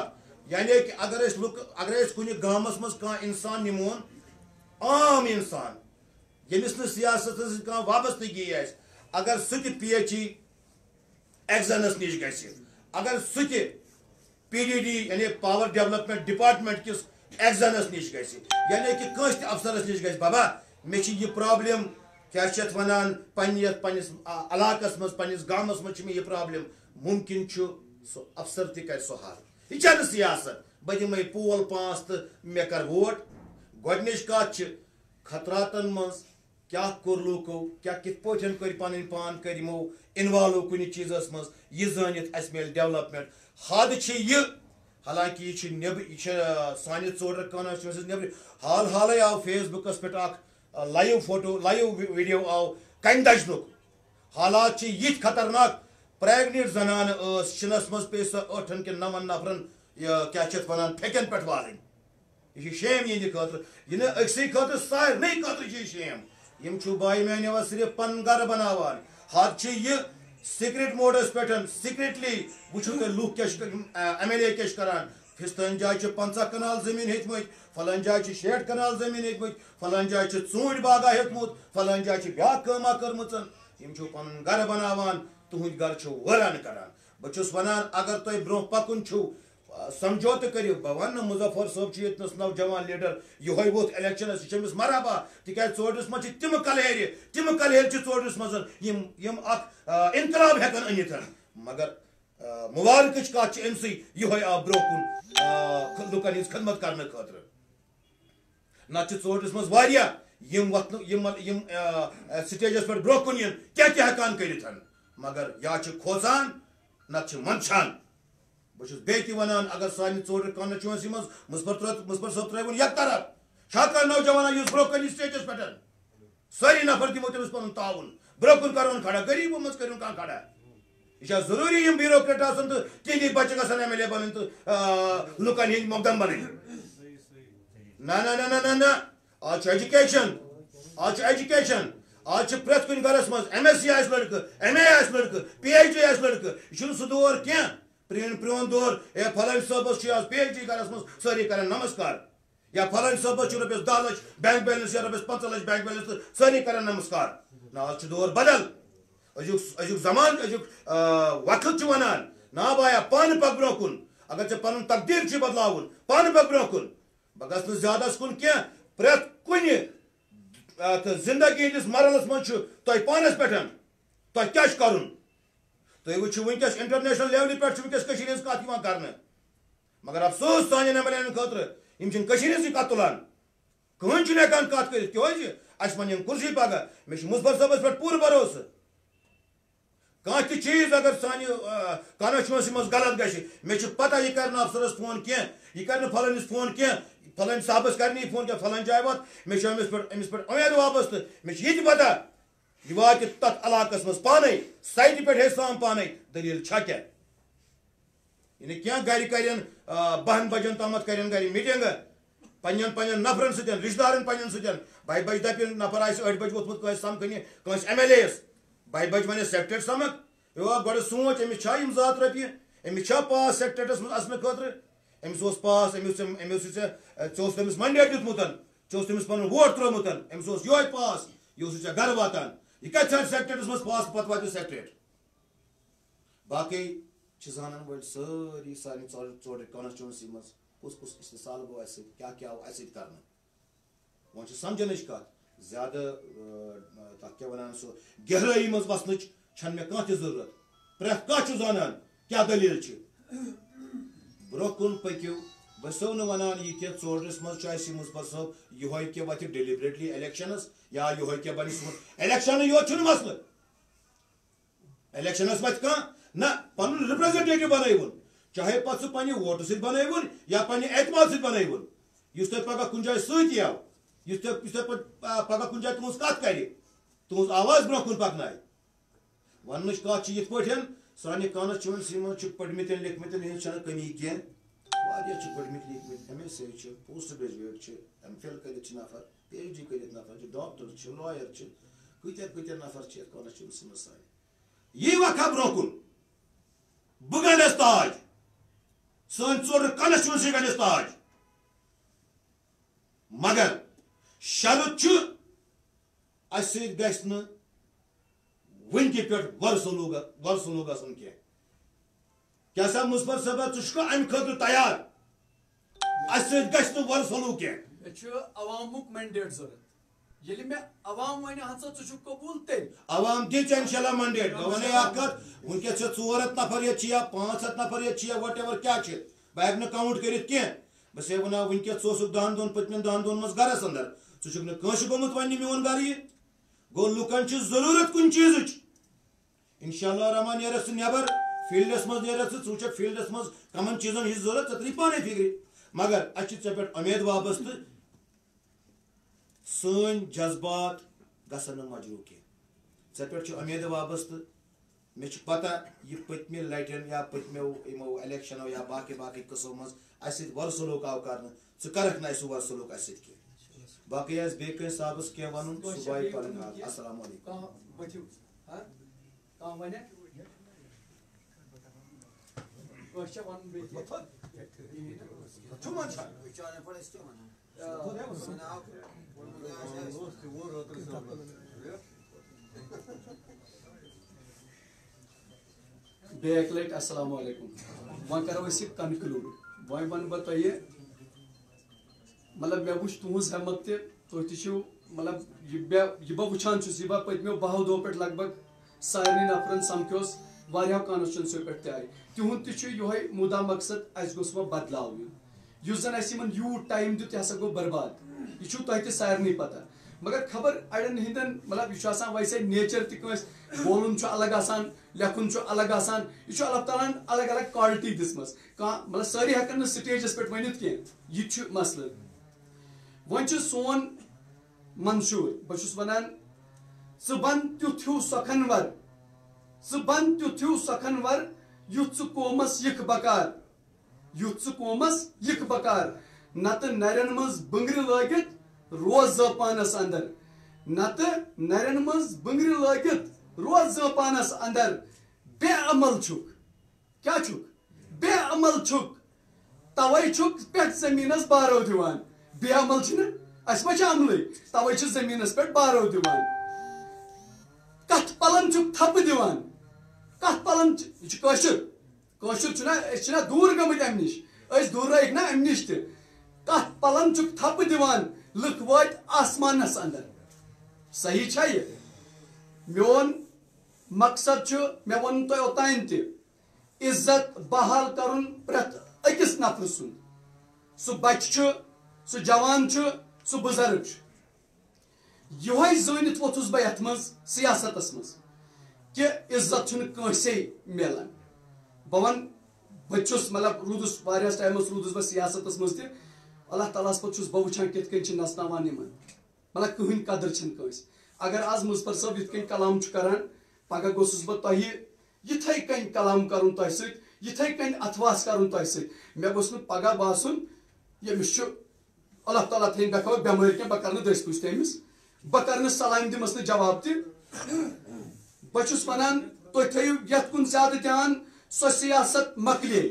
یعنی کہ اگر اس لک اگر اس کن گامس مز کان انسان نمون عام انسان یمس نا سیاست کان وابستگی آس اگر سہ پی ایچ ای ایگزنس نش گژھِ اگر سہ پی ڈی ڈی یعنی پاور ڈیولپمنٹ ڈپارٹمنٹ کس ایگزنس نش گژھِ یعنی کہ کٲنٛسہِ تہِ افسرس نش گژھِ بابا مےٚ چھِ یہِ پرابلم کیا چھِ اتھ ونان پننہِ یتھ پننِس علاقس منٛز پننِس گامس منٛز چھِ مےٚ یہِ پرابلم ممکن چھُ سُہ افسر تہِ کرِ سُہ حل یہِ چھنہٕ سیاست بہٕ دِمے پول پانٛژھ تہٕ مےٚ کر ووٹ گۄڈنِچ کتھ چھِ خطراتن منٛز کیا کوٚر لوٗکو کیا کِتھ پٲٹھۍ کٔرۍ پنٕنۍ پان کٔرۍ یِمو اِنوالو کُنہِ چیٖزس منٛز یہِ زٲنِتھ اسہِ میلہِ ڈیولپمنٹ حد چھِ یہِ حالانکہ یہ نبر یہ سانہ ژوٗر کانسٹیچوینسی نبر حال حالے آو فیس بکس پہ اخ لائیو فوٹو لائیو ویڈیو آو کن دجنک حالات یت خطرناک پریگنٹ زنان اس شنس مز پی سو ٹھن کن نون نفرن کیا ونان پھیکن پہ والن یہ شیم یہ خاطر یہ اکسی خاطر سارے خاطر شیم یم بائی میانو صرف پن گھر بناوان حد یہ سیکرٹ موڈس پہ سیکرٹلی وچو تھی لوگ کیا ایم ایل اے کیا کران فستان جائے پنچہ کنال زمین ہتمت فلان جائے شیٹھ کنال زمین ہتمت فلان جائے ژوٗنٛٹھۍ باغا ہیوٚتمُت فلان جائے بیاکھ کٲما کٔرمٕژ یم پنُن گھر بناوان تُہُنٛد گھر چھُ وٲران کران بہٕ چھُس ونان اگر تۄہہِ برٛونٛہہ پکُن چھُو سمجھوتہٕ کٔرِو بہٕ ونہٕ مظفر صٲب چھُ ییٚتنس نوجوان لیڈر یِہوے ووٚتھ الیکشنس یہِ چھُ أمِس مرحبا تِکیازِ ژوٗرِس منٛز چھِ تِمہٕ کلہیرِ تِمہٕ کلہیرِ چھِ ژوٗرِس منٛز یِم یِم اکھ انقلاب ہٮ۪کن أنِتھ مگر مبارکٕچ کتھ چھِ أمسٕے یِہوے آو برٛونٛہہ کُن لُکن ہٕنٛز خدمت کرنہٕ خٲطرٕ نتہٕ چھِ ژوٗرِس منٛز واریاہ یم وتھنہٕ یم یم سٹیجس پٮ۪ٹھ برٛونٛہہ کُن یِن کیاہ کیاہ ہٮ۪کان کٔرِتھ مگر یا چھِ کھوژان نتہٕ چھِ منٛدچھان بہٕ چھُس بیٚیہِ تہِ ونان اگر سانہِ ژوٗرِ کانسٹیچوینسی منٛز مُظفر مُظفر صٲب ترٛٲوُن یک طرف چھا کانٛہہ نوجوان یُس برٛونٛہہ کَنہِ سٹیجس پٮ۪ٹھ سٲری نفر دِمو تٔمِس پنُن تعاوُن برٛونٛہہ کُن کرون کھڑا غریٖبو منٛز کٔرِو کانٛہہ کھڑا یہ چھا ضروٗری یم بیوروکریٹ آسن تہٕ تِہنٛدی بچہِ گژھن ایم ایل اے بنٕنۍ تہٕ لُکن ہٕنٛدۍ مقدم بنٕنۍ نہ نہ نہ نہ نہ آج چھُ ایجوکیشن آج چھُ ایجوکیشن آج چھُ پرٛٮ۪تھ کُنہِ گرس منٛز ایم ایس سی آسہِ لڑکہٕ ایم اے آسہِ لڑکہٕ پی ایچ ڈی آسہِ لڑکہٕ یہِ چھُنہٕ سُہ دور کینٛہہ پرٛون پرٛون دور ہے فلٲنۍ صٲبس چھُ آز پی ایچ ڈی گرس منٛز سٲری کران نمسکار یا فلٲنۍ صٲبس چھُ رۄپیس دہ لچھ بینک بیلنس یا رۄپیس پنژہ لچھ بینک بیلنس تہٕ سٲری کران نمسکار نہ آز چھُ دور بدل أزیُک أزیُک زمان أزیُک وقت چھُ ونان نا بایا پانہٕ پک برٛونٛہہ کُن اگر ژےٚ پنُن تقدیٖر چھُے بدلاوُن پانہٕ پک برٛونٛہہ کُن بہٕ گژھٕ نہٕ زیادس کُن کینٛہہ پرٛٮ۪تھ کُنہِ تہٕ زندگی ہٕنٛدِس مرحلس منٛز چھُ تۄہہِ پانس پٮ۪ٹھ تۄہہِ کیاہ چھُ کرُن تُہۍ وٕچھِو ؤنکیٚس انٹرنیشنل لیولہِ پٮ۪ٹھ چھُ ؤنکیٚس کٔشیٖرِ ہٕنٛز کتھ یِوان کرنہٕ مگر افسوس سانٮ۪ن ایم ایل اے ین خٲطرٕ یِم چھِنہٕ کٔشیٖرِ ہٕنٛزٕے کتھ تُلان کٕہٕنۍ چھُنہٕ ہٮ۪کان کتھ کٔرِتھ کیازِ اسہِ پنٕنۍ کُرسی پگہہ مےٚ چھُ مُظفر صٲبس پٮ۪ٹھ پوٗرٕ بھروسہٕ کانٛہہ تہِ چیٖز اگر سانہِ کانسٹیچوینسی منٛز غلط گژھِ مےٚ چھِ پتہ یہِ کرِ نہٕ افسرس فون کینٛہہ یہِ کرِ نہٕ فلٲنِس فون کینٛہہ فلٲنۍ صاحبس کرِ نہٕ یہِ فون کینٛہہ فلٲنۍ جایہِ وات مےٚ چھُ أمِس پٮ۪ٹھ أمِس پٮ۪ٹھ اُمید وابستہٕ مےٚ چھِ یہِ تہِ پتہ یہِ واتہِ تتھ علاقس منٛز پانے سایٹہِ پٮ۪ٹھ ہیٚچھِ سام پانے دٔلیٖل چھا کیٛاہ یہِ نہٕ کینٛہہ گرِ کرن بہن بجن تامتھ کرن گرِ میٖٹنگہٕ پننٮ۪ن پننٮ۪ن نفرن سۭتۍ رشتہٕ دارن پننٮ۪ن سۭتۍ بہہِ بجہِ دپن نفر آسہِ أڑۍ بجہِ ووتھمُت کٲنٛسہِ سمکھنہِ کٲنٛسہِ ایم ایل اے یس بہہِ بجہِ ونٮ۪س سیکٹریٹ سمکھ یو گۄڈٕ سونٛچ أمِس چھا یِم زٕ ہتھ رۄپیہِ أمِس چھا پاس سیکٹریٹس منٛز اژنہٕ خٲطرٕ أمِس اوس پاس أمِس أمِس اوس ژےٚ ژےٚ اوس تٔمِس منڈیٹ دیُتمُت ژےٚ اوس تٔمِس پنُن ووٹ ترٛوومُت أمِس اوس یِہوے پاس یہِ اوسُے ژےٚ گرٕ واتان یہِ کتہِ ژھانٛڈِ سیکٹریٹس منٛز پاس پتہٕ واتہِ سیکٹریٹ باقٕے چھِ زانن وٲلۍ سٲری سانہِ ژوٗرِ کانسٹیچوینسی منٛز کُس کُس استحصال گوٚو اسہِ سۭتۍ کیاہ کیاہ آو اسہِ سۭتۍ کرنہٕ وۄنۍ چھِ سمجھنٕچ کتھ زیادٕ تتھ کیاہ ونان سُہ گہرٲیی منٛز وسنٕچ چھنہٕ مےٚ کانٛہہ تہِ ضروٗرت پرٛٮ۪تھ کانٛہہ چھُ زانان کیاہ دٔلیٖل چھِ برٛونٛہہ کُن پٔکِو بہٕ چھُسو نہٕ ونان یہِ کہِ ژوٗرِس منٛز چھُ اسہِ مُظفر صٲب یِہوے کہِ وتھِ ڈیلِبریٹلی الیکشنس یا یِہوے کہِ بنہِ سون الیکشنٕے یوت چھُنہٕ مسلہٕ الیکشنس وتھِ کانٛہہ نہ پنُن رِپریزنٹیٹِو بنٲیوُن چاہے پتہٕ سُہ پننہِ ووٹہٕ سۭتۍ بنٲیوُن یا پننہِ اعتماد سۭتۍ بنٲیوُن یُس تۄہہِ پگہہ کُنہِ جایہِ سۭتۍ یِیو یُس تۄہہِ یُس تۄہہِ پتہٕ پگہہ کُنہِ جایہِ تُہنٛز کتھ کرِ تُہنٛز آواز برٛونٛہہ کُن پکنایہِ وننٕچ کتھ چھِ یِتھ پٲٹھۍ سانہِ کانسٹیچوینسی منٛز چھِ پٔرمٕتٮ۪ن لیکھمٕتٮ۪ن ہٕنٛز چھنہٕ کٔمی کینٛہہ واریاہ چھِ پٔرمٕتۍ لیکھمٕتۍ ایم ایس سی چھِ پوسٹ گریجویٹ چھِ ایم فِل کٔرِتھ چھِ نفر پی ایچ ڈی کٔرِتھ نفر چھِ ڈاکٹر چھِ لایَر چھِ کۭتیاہ کۭتیاہ نفر چھِ یتھ کانسٹیچوینسی منٛز سانہِ یی وقا برٛونٛہہ کُن بہٕ گنٛڈس تاج سن ٹور کانسٹیچوینسی گژھس تاج مگر شرط اس گژھِ نہٕ ونکہ پہ ور سلوک ور سلوک گھن کی کیا سا مظفر صاحب ٹھہ امہ خاطر تیار اس گژھِ نہٕ ور سلوک کی مے عوامک مینڈیٹ ضرورت ییٚلہِ مےٚ عوام ونہِ ہسا ژٕ چھُکھ قبوٗل تیٚلہِ عوام دِ ژےٚ انشاءاللہ منڈیٹ بہٕ ونے اکھ کتھ ونکیٚس چھِ ژور ہتھ نفر ییٚتہِ چھِ یا پانٛژھ ہتھ نفر ییٚتہِ چھِ یا وٹ ایور کیاہ چھِ بہٕ ہیٚکہٕ نہٕ کاوُنٹ کٔرِتھ کینٛہہ بہٕ چھسے ونان ونکیٚس ژٕ اوسُکھ دہن دۄہن پٔتمٮ۪ن دہن دۄہن منٛز گرس اندر ژٕ چھُکھ نہٕ کٲنٛسہِ گوٚمُت وَننہِ میون گرٕ یہِ گوٚو لُکن چھِ ضروٗرت کُنہِ چیٖزٕچ انشاءاللہ رحمان نیرکھ ژٕ نیبر فیلڈس منٛز نیرکھ ژٕ ژٕ وٕچھکھ فیلڈس منٛز کمن چیٖزن ہٕنٛز ضروٗرت ژےٚ ترٛی پانے فکرِ مگر اَسہِ چھِ ژےٚ پٮ۪ٹھ اُمید وابستہٕ سٲنۍ جذبات گژھن نہٕ مجروٗح کینٛہہ ژےٚ پٮ۪ٹھ چھِ اُمید وابستہٕ مےٚ چھِ پتہ یہِ پٔتمہِ لٹٮ۪ن یا پٔتمیو یِمو الیکشنو یا باقٕے باقٕے قٕصو منٛز اَسہِ سۭتۍ ور سلوک آو کرنہٕ ژٕ کرکھ نہٕ اَسہِ ور سلوک اَسہِ سۭتۍ کینٛہہ باقٕے آسہِ بیٚیہِ کٲنٛسہِ صاحبس کینٛہہ وَنُن سُہ واتہِ پنٕنۍ کتھ السلام علیکم بیٚیہِ لٹہِ السلام علیکم وۄنۍ کرو أسۍ یہِ کنکلوٗڈ وۄنۍ ونہٕ بہٕ تۄہہِ مطلب مےٚ وٕچھ تُہنٛز ہٮ۪مت تہِ تُہۍ تہِ چھِو مطلب یہِ مےٚ یہِ بہٕ وٕچھان چھُس یہِ بہٕ پٔتمیو بہو دۄہو پٮ۪ٹھ لگ بگ سارنٕے نفرن سمکھیوس واریاہو کانسٹچوینسیو پٮ۪ٹھ تہِ آیہِ تِہُنٛد تہِ چھُ یِہوے مُدا مقصد اَسہِ گوٚژھ وۄنۍ بدلاو یُن یُس زن اَسہِ یِمن یوٗت ٹایم دیُت یہِ ہسا گوٚو برباد یہِ چھُو تۄہہِ تہِ سارنٕے پتہ مگر خبر اڑٮ۪ن ہٕنٛدٮ۪ن مطلب یہِ چھُ آسان ویسے نیچر تہِ کٲنٛسہِ بولُن چھُ الگ آسان لیکھُن چھُ الگ آسان یہِ چھُ اللہ تعالیٰ ہن الگ الگ کالٹی دِژمٕژ کانٛہہ مطلب سٲری ہٮ۪کن نہٕ سٹیجس پٮ۪ٹھ ؤنِتھ کینٛہہ یہِ تہِ چھُ مسلہٕ وۄنۍ چھُ سون منشوٗر بہٕ چھُس ونان ژٕ بن تیُتھ ہیوٗ سۄکھنور ژٕ بن تیُتھ ہیوٗ سۄکھنور یُتھ ژٕ قومس یِکھ بکار یُتھ ژٕ قومس یِکھ بکار نتہٕ نرٮ۪ن منٛز بٕنگرِ لٲگِتھ روز زٲ پانس اندر نتہٕ نرٮ۪ن منٛز بٕنگرِ لٲگِتھ روز زٲ پانس اندر بے عمل چھُکھ کیاہ چھُکھ بے عمل چھُکھ توے چھُکھ پٮ۪ٹھ زٔمیٖنس بارو دِوان بے عمل چھِنہٕ اَسہِ ما چھِ عملٕے توے چھِ زٔمیٖنس پٮ۪ٹھ بارو دِوان کتھ پلن چھُکھ تھپہٕ دِوان کتھ پلن یہِ چھُ کٲشُر کٲشُر چھُنہ أسۍ چھِنہ دوٗر گٔمٕتۍ امہِ نِش أسۍ دوٗرٲیِکھ نہ امہِ نِش تہِ کتھ پلن چھُکھ تھپہٕ دِوان لُکھ وٲتۍ آسمانس اندر صحیح چھا یہِ میون مقصد چھُ مےٚ ووٚن تۄہہِ اوٚتانۍ تہِ عزت بحال کرُن پرٛٮ۪تھ أکِس نفرٕ سُنٛد سُہ بچہِ چھُ سُہ جوان چھُ سُہ بُزرگ چھُ یِہوے زٲنِتھ ووٚتھُس بہٕ یتھ منٛز سیاستس منٛز کہِ عزت چھُنہٕ کٲنٛسے مِلان بہٕ ونہٕ بہٕ چھُس مطلب روٗدُس واریاہس ٹایمس روٗدُس بہٕ سیاستس منٛز تہِ اللہ تعالیٰ ہس پتہٕ چھُس بہٕ وٕچھان کِتھ کٔنۍ چھِ نژناوان یِمن مطلب کٕہٕنۍ قدر چھنہٕ کٲنٛسہِ اگر آز مُظفر صٲب یِتھ کٔنۍ کلام چھُ کران پگہہ گوٚژھُس بہٕ تۄہہِ یِتھے کٔنۍ کلام کرُن تۄہہِ سۭتۍ یِتھے کٔنۍ اتھواس کرُن تۄہہِ سۭتۍ مےٚ گوٚژھ نہٕ پگہہ باسُن ییٚمِس چھُ اللہ تعالیٰ تھٲیِن بے خبر بٮ۪مٲرۍ کینٛہہ بہٕ کرٕ نہٕ دٔسۍ پوٗسۍ تٔمِس بہٕ کرٕ نہٕ سلامہِ دِمس نہٕ جواب تہِ بہٕ چھُس ونان تُہۍ تھٲیِو یتھ کُن زیادٕ دھیان سۄ سیاست مۄکلے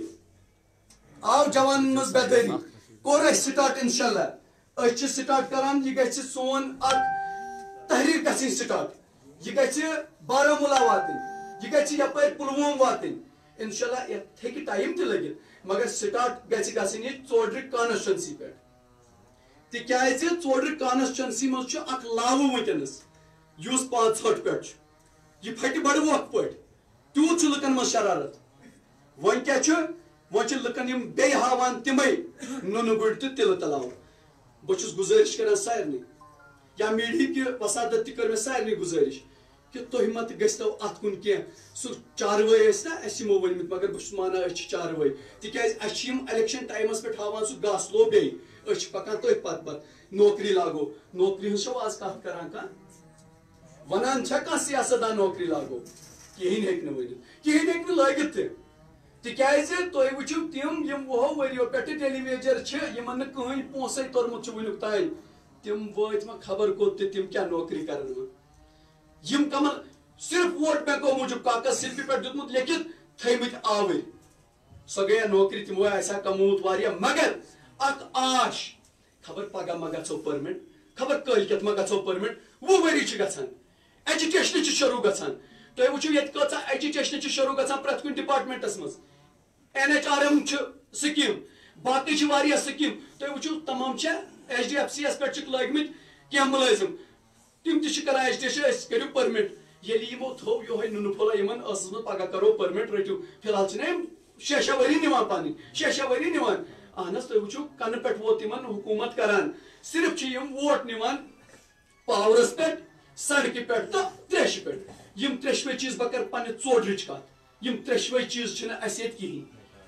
آو جوانن منٛز بےٚدٲری کوٚر اَسہِ سٹارٹ انشاء اللہ أسۍ چھِ سٹارٹ کران یہِ گژھِ سون اکھ تحریٖک گژھٕنۍ سٹارٹ یہِ گژھِ بارہمولہ واتٕنۍ یہِ گژھِ یپٲرۍ پُلووم واتٕنۍ انشاء اللہ یتھ ہیٚکہِ ٹایم تہِ لٔگِتھ مگر سٹارٹ گژھِ گژھٕنۍ یہِ ژوڈرِ کانسٹچوینسی پٮ۪ٹھ تِکیازِ ژوڈرِ کانسٹچوینسی منٛز چھُ اکھ لاوٕ ؤنکیٚنس یُس پانٛژھ ہٲٹھ پٮ۪ٹھ چھُ یہِ پھٹہِ بڑٕ وقت پٲٹھۍ تیوٗت چھُ لُکن منٛز شرارت وۄنۍ کیاہ چھُ وۄنۍ چھِ لُکن یِم بیٚیہِ ہاوان تِمے نُنہٕ گُرۍ تہٕ تِلہٕ تلاو بہٕ چھُس گُزٲرِش کران سارنٕے یا میٖڈہِکہِ وسادت تہِ کٔر مےٚ سارنٕے گُزٲرِش کہ تُہۍ ما تہِ گٔژھتو اتھ کُن کینٛہہ سُہ چاروٲے ٲسۍ نا اَسہِ یِمو ؤنمٕتۍ مگر بہٕ چھُس مانان أسۍ چھِ چاروٲے تِکیازِ اَسہِ چھِ یِم الیکشن ٹایمس پٮ۪ٹھ ہاوان سُہ گاسہٕ لوٚو بیٚیہِ أسۍ چھِ پکان تٔتھۍ پتہٕ پتہٕ نوکری لاگو نوکری ہٕنٛز چھو آز کتھ کران کانٛہہ ونان چھا کانٛہہ سیاست دان نوکری لاگو کِہینۍ ہیٚکہِ نہٕ ؤنِتھ کِہینۍ ہیٚکہِ نہٕ لٲگِتھ تہِ تِکیازِ تُہۍ وٕچھِو تِم یِم وُہو ؤرِیو پٮ۪ٹھٕ ٹیلی ویجر چھِ یِمن نہٕ کٕہٕنۍ پونٛسے توٚرمُت چھُ وُنیُک تانۍ تِم وٲتۍ وۄنۍ خبر کوٚت تہِ تِم کیاہ نوکری کرن وۄنۍ یِم کمن صرف ووٹ بینکو موٗجوٗب کاغذ سِلپہِ پٮ۪ٹھ دیُتمُت لیکھِتھ تھٲیمٕتۍ آوٕرۍ سو گیا نوکری تمو ایسا کموت واریا مگر اک آش خبر پگہ ما گژھو پرمنٹ خبر کٲلکٮ۪تھ ما گژھو پرمنٹ وُہ ؤری چھِ گژھان ایجوکیشن چھِ شروع گژھان تُہۍ وٕچھِو ییٚتہِ کۭژاہ ایجوکیشن چھِ شروع گژھان پرٛٮ۪تھ کُنہِ ڈپارٹمنٹس منٛز این ایچ آر ایم چھِ سکیٖم باقٕے چھِ واریاہ سکیٖم تُہۍ وٕچھِو تمام چھےٚ ایچ ڈی ایف سی یس پٮ۪ٹھ چھِکھ لٲگمٕتۍ کینٛہہ مُلٲزِم تِم تہِ چھِ کران ایجوکیشن أسۍ کٔرِو پٔرمِٹ ییٚلہِ یِمو تھوٚو یِہوے نُنہٕ پھوٚلا یِمن ٲسس منٛز پگاہ کرو پٔرمِٹ رٔٹِو فی الحال چھِنہ یِم شےٚ شےٚ ؤری نِوان پنٕنۍ شےٚ شےٚ ؤری نِوان اہن حظ تُہۍ وٕچھِو کنہٕ پٮ۪ٹھ ووت یِمن حکوٗمت کران صرف چھِ یِم ووٹ نِوان پاورس پٮ۪ٹھ سڑکہِ پٮ۪ٹھ تہٕ تریشہِ پٮ۪ٹھ یِم تریشوے چیٖز بہٕ کرٕ پننہِ ژوڈرٕچ کتھ یِم تریشوے چیٖز چھِنہٕ اسہِ ییٚتہِ کِہیٖنۍ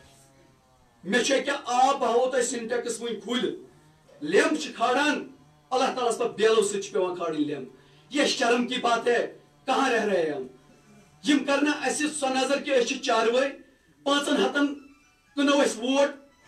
مےٚ چھُ أکیاہ آب بہٕ ہاوو تۄہہِ سِنٹیکس وٕنۍ کھُلہِ لیمب چھِ کھاران اللہ تعالیٰ پتہٕ بیلو سۭتۍ چھِ پیوان کھارٕنۍ لیمب یہ شرم کی بات ہے کہاں رہ رہے ہم یم کرنا اسہِ سۄ نظر کہِ أسۍ چھِ چاروٲے پانٛژن ہتن کٕنو أسۍ ووٹ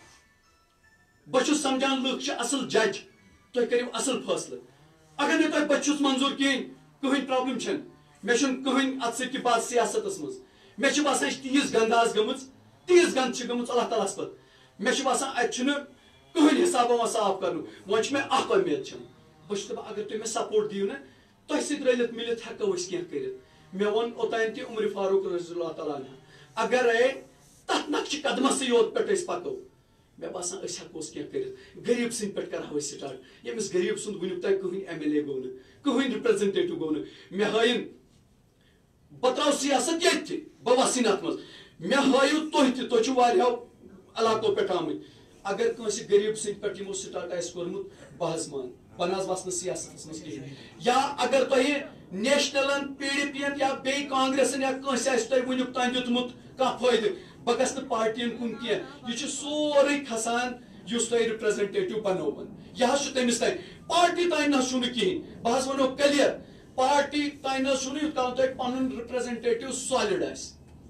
بہٕ چھُس سمجھان لُکھ چھِ اصل جج تُہۍ کٔرِو اصل فٲصلہٕ اگر نہٕ تۄہہِ بہٕ چھُس منظوٗر کِہیٖنۍ کٕہٕنۍ پرابلم چھنہٕ مےٚ چھُنہٕ کٕہٕنۍ اتھ سۭتۍ کہِ بات سیاستس منٛز مےٚ چھِ باسان یہِ چھِ تیٖژ گنٛدٕ آز گٔمٕژ تیٖژ گنٛدٕ چھِ گٔمٕژ اللہ تعالیٰ ہس پتہٕ مےٚ چھُ باسان اتہِ چھُنہٕ کٕہٕنۍ حسابا وساب کرنُک وۄنۍ چھُ مےٚ اکھ اُمید چھم بہٕ چھُس دپان اگر تُہۍ مےٚ سپورٹ دِیِو نا تۄہہِ سۭتۍ رٔلِتھ مِلِتھ ہٮ۪کو أسۍ کینٛہہ کٔرِتھ مےٚ ووٚن اوٚتانۍ تہِ عمرِ فاروق رضی اللہ تعالیٰ عنہ اگرے تتھ نقشہِ قدمسٕے یوت پٮ۪ٹھ أسۍ پکو مےٚ باسان أسۍ ہٮ۪کوس کینٛہہ کٔرِتھ غریٖب سٕنٛدۍ پٮ۪ٹھ کرہو أسۍ سٹارٹ ییٚمِس غریٖب سُنٛد وٕنیُک تانۍ کٕہٕنۍ ایم ایل اے گوٚو نہٕ کٕہٕنۍ رِپرٛزنٹیٹِو گوٚو نہٕ مےٚ ہٲیِن بہٕ تراو سیاست ییٚتہِ تہِ بہٕ وسٕنۍ اتھ منٛز مےٚ ہٲیِو تُہۍ تہِ تُہۍ چھِو واریاہو علاقو پٮ۪ٹھ آمٕتۍ اگر کٲنٛسہِ غریٖب سٕنٛدۍ پٮ۪ٹھ یِمو سٹارٹ آسہِ کوٚرمُت بہٕ حظ مان بہٕ نہ حظ وسنہٕ سیاستس منٛز کِہیٖنۍ یا اگر تۄہہِ نیشنلن پی ڈی پی ین یا بیٚیہِ کانگریسن یا کٲنٛسہِ آسہِ تۄہہِ وٕنیُک تانۍ دیُتمُت کانٛہہ فٲیدٕ بہٕ گژھٕ نہٕ پارٹین کُن کینٛہہ یہِ چھُ سورُے کھسان یُس تۄہہِ رِپرٛزنٹیٹِو بنوون یہِ حظ چھُ تٔمِس تانۍ پارٹی تانۍ نہ حظ چھُنہٕ کِہیٖنۍ بہٕ حظ وَنو کلیر پارٹی تانۍ نہ حظ چھُنہٕ یوٗت کال تۄہہِ پنُن رِپرٛزنٹیٹِو سالِڈ آسہِ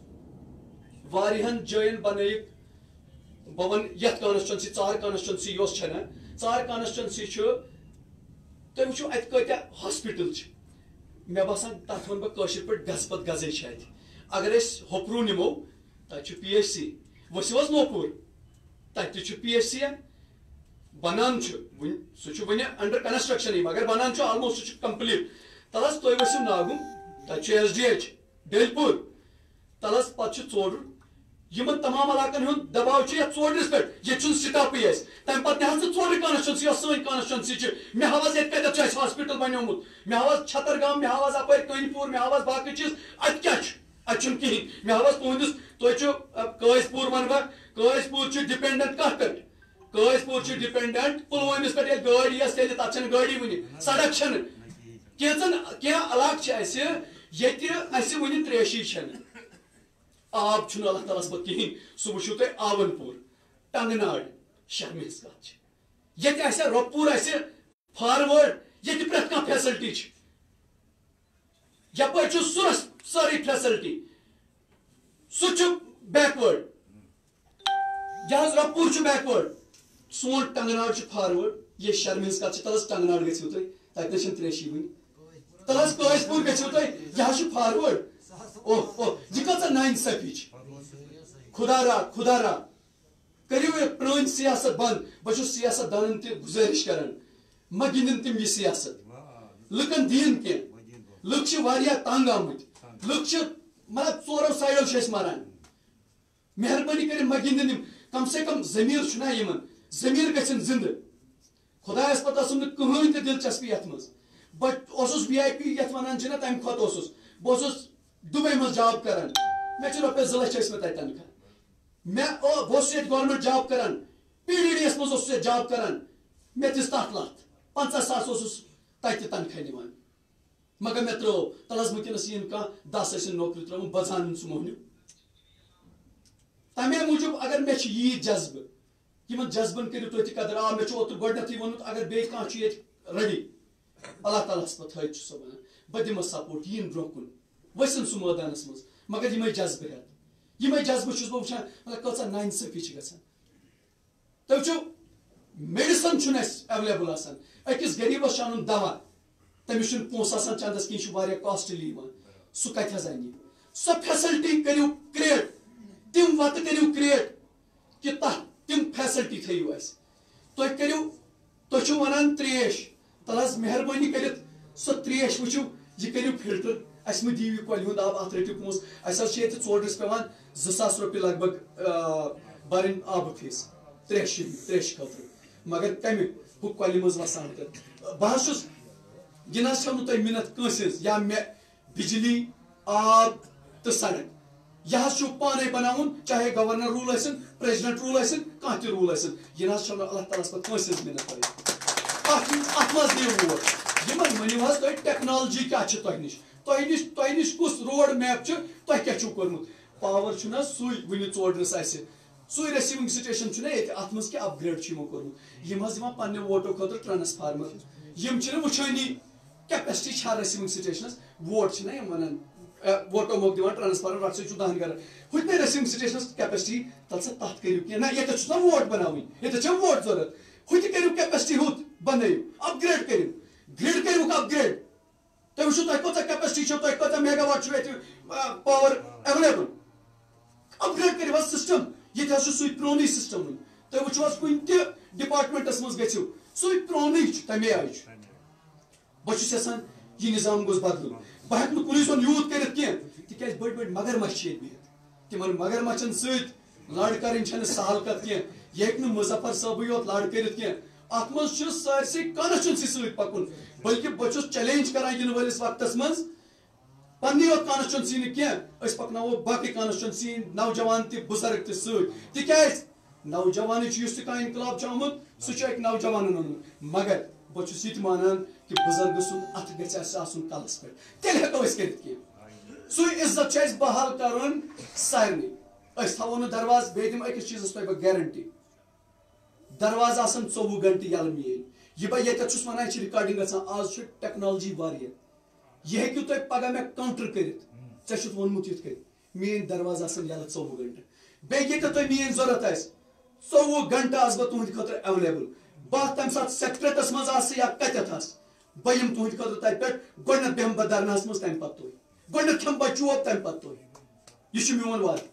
واریاہن جاین بنٲیِکھ بہٕ وَنہٕ یتھ کانسٹچُنسی ژار کانسٹچُنسی یۄس چھےٚ نہ ژار کانسٹچُنسی چھُ تُہۍ وٕچھِو اتہِ کۭتیاہ ہاسپِٹل چھِ مےٚ باسان تتھ وَنہٕ بہٕ کٲشِر پٲٹھۍ گژھٕ پتہٕ گزے چھِ اتہِ اگر أسۍ ہۄپروٗ نِمو تتہِ چھُ پی ایچ سی ؤسِو حظ نوپور تتہِ تہِ چھُ پی ایچ سی بنان چھُ وٕنہِ سُہ چھُ وٕنہِ انڈر کنسٹرکشنٕے مگر بنان چھُ آلموسٹ سُہ چھُ کمپلیٖٹ تل حظ تُہۍ ؤسِو ناگُم تتہِ چھُ ایس ڈی ایچ ڈیل پوٗر تل حظ پتہٕ چھُ ژوڈُر یِمن تمام علاقن ہُنٛد دباو چھُ یتھ ژوڈرِس پٮ۪ٹھ ییٚتہِ چھُنہٕ سٹاپٕے اسہِ تمہِ پتہٕ نہِ حظ ژٕ ژوڈرِ کانسٹچُنسی یۄس سٲنۍ کانسٹچُنسی چھِ مےٚ ہاو حظ ییٚتہِ کتٮ۪تھ چھُ اسہِ ہاسپِٹل بنیومُت مےٚ ہاو حظ چھترگام مےٚ ہاو حظ اپٲرۍ کٔنۍ پوٗر مےٚ ہاو حظ باقٕے چیٖز اتہِ کیٛاہ چھُ اتہِ چھُنہٕ کِہیٖنۍ مےٚ ہاو حظ تُہنٛدِس تُہۍ چھِو قٲضۍ پوٗر ونہٕ بہٕ قٲضۍ پوٗر چھُ ڈِپینڈنٹ کتھ پٮ۪ٹھ قٲضۍ پوٗر چھُ ڈِپینڈنٹ پُلوٲمِس پٮ۪ٹھ ییٚلہِ گٲڑۍ یِیَس تیٚلہِ تتھ چھنہٕ گٲڑی وٕنہِ سڑک چھنہٕ کینٛژن کینٛہہ علاقہٕ چھِ اسہِ ییٚتہِ اسہِ وٕنہِ تریشی چھنہٕ آب چھُنہٕ اللہ تعالیٰ ہس پتہٕ کِہیٖنۍ سُہ وٕچھِو تُہۍ آون پوٗر ٹنٛگہٕ ناڑ شرمہِ ہٕنٛز کتھ چھِ ییٚتہِ آسہِ رۄپوٗر آسہِ فاروٲڈ ییٚتہِ پرٛٮ۪تھ کانٛہہ فیسلٹی چھِ یپٲرۍ چھُ سُرس سٲرٕے فیسلٹی سُہ چھُ بیکوٲڈ یہِ حظ رۄپوٗر چھُ بیکوٲڈ سون ٹنٛگہٕ ناڑ چھُ فاروٲڈ یہِ شرمہِ ہٕنٛز کتھ چھِ تل حظ ٹنٛگہٕ ناڑ گٔژھِو تُہۍ تتہِ نہ چھنہٕ تریشی وٕنہِ تل حظ قٲضۍ پوٗر گٔژھِو تُہۍ یہِ حظ چھُ فاروٲڈ اوہ اوہ یہِ کۭژاہ نااِنصٲفی چھِ خدا را خدا را کٔرِو یہِ پرٛٲنۍ سیاست بنٛد بہٕ چھُس سیاست دانن تہِ گُزٲرِش کران مہ گِنٛدِن تِم یہِ سیاست لُکن دِیِن کینٛہہ لُکھ چھِ واریاہ تنٛگ آمٕتۍ لُکھ چھِ مطلب ژورو سایڈو چھِ أسۍ مران مہربٲنی کٔرِتھ مہ گِنٛدِن یِم کم سے کم ضمیٖر چھُنہ یِمن ضمیٖر گژھن زِندٕ خۄدایس پتہٕ ٲسٕم نہٕ کٕہٕنۍ تہِ دلچسپی یتھ منٛز بہٕ اوسُس وی آی پی یتھ ونان چھِنہ تمہِ کھۄتہٕ اوسُس بہٕ اوسُس دُبے منٛز جاب کران مےٚ چھِ رۄپیس زٕ لچھ ٲسۍ مےٚ تتہِ تنخواہ مےٚ بہٕ اوسُس ییٚتہِ گورمنٹ جاب کران پی ڈی ڈی یس منٛز اوسُس ییٚتہِ جاب کران مےٚ دِژ تتھ لتھ پنژاہ ساس اوسُس تتہِ تنخواہ نِوان مگر مےٚ ترٛٲو تل حظ وٕنکیٚنس یِن کانٛہہ دہ ساسن نوکری ترٛٲوٕم بہٕ زانن سُہ موہنیوٗ تمے موٗجوٗب اگر مےٚ چھِ ییٖتۍ جذبہٕ یِمن جذبن کٔرِو تُہۍ تہِ قدر آ مےٚ چھُ اوترٕ گۄڈنیتھٕے ووٚنمُت اگر بیٚیہِ کانٛہہ چھُ ییٚتہِ ریڈی اللہ تعالیٰ ہس پتہٕ ہٲیِتھ چھُ سۄ ونان بہٕ دِمس سپورٹ یِن برونٛہہ کُن ؤسِن سُہ مٲدانس منٛز مگر یِمے جذبہٕ ہٮ۪تھ یِمے جذبہٕ چھُس بہٕ وٕچھان مطلب کۭژاہ نااِنصٲفی چھِ گژھان تُہۍ وٕچھِو میڈِسن چھُنہٕ اَسہِ ایویلیبٕل آسان أکِس غریٖبس چھُ اَنُن دوا تٔمِس چھُنہٕ پونٛسہٕ آسان چندس کینٛہہ یہِ چھُ واریاہ کاسٹلی یِوان سُہ کتہِ حظ انہِ سۄ فیسلٹی کٔرِو کریٹ تِم وتہٕ کٔرِو کریٹ کہ تم فیسلٹی تھیو اس تھی کرو تھی ونان تریش تل حظ مہربانی کرت سو تریش وچو یہ کرو فلٹر اس میں دیو کۄلہِ ہُنٛد آب اتھ رٔٹِو پونٛسہٕ اسہِ حظ چھِ ییٚتہِ ژوٚڈرِس پیٚوان زٕ ساس رۄپیہِ لگ بگ برٕنۍ آبہٕ فیٖس تریشہِ تریشہِ خٲطرٕ مگر کمہِ ہُہ کۄلہِ منٛز وسان تہٕ بہٕ حظ چھُس یہِ نہ حظ چھَو نہٕ تۄہہِ مِنت کٲنٛسہِ ہٕنٛز یا مےٚ بجلی آب تہٕ سڑک یہ حظ چھُ پانے بناوُن چاہے گورنر رول ٲسِن پریزیڈنٹ رول ٲسِن کانٛہہ تہِ رول ٲسِن یہِ نہ حظ چھَو نہٕ اللہ تعالیٰ ہس پتہٕ کٲنٛسہِ ہٕنٛز مِنت کَرٕنۍ اتھ اتھ منٛز دِیِو ووٹ یِمن ؤنِو حظ تُہۍ ٹیکنالوجی کیٛاہ چھِ تۄہہِ نِش تۄہہِ نِش تۄہہِ نِش کُس روڈ میپ چھُ تۄہہِ کیٛاہ چھُو کوٚرمُت پاور چھُنہ سُے وٕنہِ ژوٚڈرِس اسہِ سُے رٔسیٖوِنٛگ سٹیشن چھُنہ ییٚتہِ اتھ منٛز کیٛاہ اپگریڈ چھُ یِمو کوٚرمُت یِم حظ دِوان پننہِ ووٹو خٲطرٕ ٹرانسفارمر یِم چھِنہٕ وٕچھٲنی کیپیسٹی چھا رٔسیٖوِنٛگ سٹیشنس ووٹ چھِنہ یِم ونان ووٹو موقع دِوان ٹرانسفارمر رٹ سۭتۍ چھُ دہن کران ہُتہِ رٔسیٖوِنٛگ سٹیشنس کیپیسٹی تل سا تتھ کٔرِو کینٛہہ نہ ییٚتٮ۪تھ چھُس نا ووٹ بناوٕنۍ ییٚتٮ۪تھ چھےٚ ووٹ ضوٚرتھ ہُتہِ کٔرِو کیپیسٹی ہُتھ بنٲیِو اپگریڈ کٔرِو گرِڈ کٔرِوُکھ اپگریڈ تُہۍ وٕچھِو تۄہہِ کۭژاہ کیپیسٹی چھو تۄہہِ کۭژاہ میگا واٹ چھُ ییٚتہِ پاور ایویلیبل اپگریڈ کٔرِو حظ سسٹم ییٚتہِ حظ چھُ سُے پرونُے سسٹم وٕنہِ تُہۍ وٕچھِو حظ کُنہِ تہِ ڈپارٹمنٹس منٛز گٔژھِو سُے پرونُے چھُ تمے آیہِ چھُ بہٕ چھُس یژھان یہِ نظام گوٚژھ بدلُن بہٕ ہٮ۪کہٕ نہٕ کُنُے زوٚن یوٗت کٔرِتھ کینٛہہ تِکیٛازِ بٔڑۍ بٔڑۍ مگرمچھ چھِ ییٚتہِ بِہِتھ تِمن مگرمچھن سۭتۍ لڑ کرٕنۍ چھنہٕ سہل کتھ کینٛہہ یہِ ہیٚکہِ نہٕ مُظفر صٲبٕے یوت لڑ کٔرِتھ کینٛہہ اتھ منٛز چھُ سٲرسٕے کانسچُونسی سۭتۍ پکُن بلکہِ بہٕ چھُس چیلینج کران یِنہٕ وٲلِس وقتس منٛز پننی یوت کانسچُونسی نہٕ کینٛہہ أسۍ پکناوو باقٕے کانسچُونسی نوجوان تہِ بُزرگ تہِ سۭتۍ تِکیٛازِ نوجوانٕچ یُس تہِ کانٛہہ انقلاب چھُ آمُت سُہ چھُ اکہِ نوجوانن اوٚنمُت مگر بہٕ چھُس یہِ تہِ مانان کہِ بُزرگہٕ سُنٛد اتھٕ گژھِ اسہِ آسُن کلس پٮ۪ٹھ تیٚلہِ ہٮ۪کو أسۍ کٔرِتھ کینٛہہ سُے عزت چھُ اسہِ بحال کرُن سارنٕے أسۍ تھاوو نہٕ دروازٕ بیٚیہِ دِمہٕ أکِس چیٖزس تۄہہِ بہٕ گیرنٹی دروازٕ آسن ژوٚوُہ گنٹہٕ یلہٕ میٲنۍ یہِ بہٕ ییٚتٮ۪تھ چھُس ونان یہِ چھِ رِکاڈِنگ گژھان آز چھُ ٹیکنالوجی واریاہ یہِ ہیٚکِو تُہۍ پگاہ مےٚ کاونٹر کٔرِتھ ژےٚ چھُتھ ووٚنمُت یِتھ کٔنۍ میٲنۍ دروازٕ آسن یلہٕ ژوٚوُہ گنٹہٕ بیٚیہِ ییٚتٮ۪تھ تۄہہِ میٲنۍ ضوٚرتھ آسہِ ژوٚوُہ گنٹہٕ آسہٕ بہٕ تُہنٛدِ خٲطرٕ ایویلیبل بہٕ تمہِ ساتہٕ سیکٹریٹس منٛز آسہٕ یا کتٮ۪تھ آسہٕ بہٕ یِمہٕ تُہنٛدِ خٲطرٕ تتہِ پٮ۪ٹھ گۄڈٕنیتھ بیٚہمہٕ بہٕ دھرناہس منٛز تمہِ پتہٕ تُہۍ گۄڈٕنیتھ کھٮ۪مہٕ بہٕ چوب تمہِ پتہٕ تُہۍ یہِ چھُ میون وعدٕ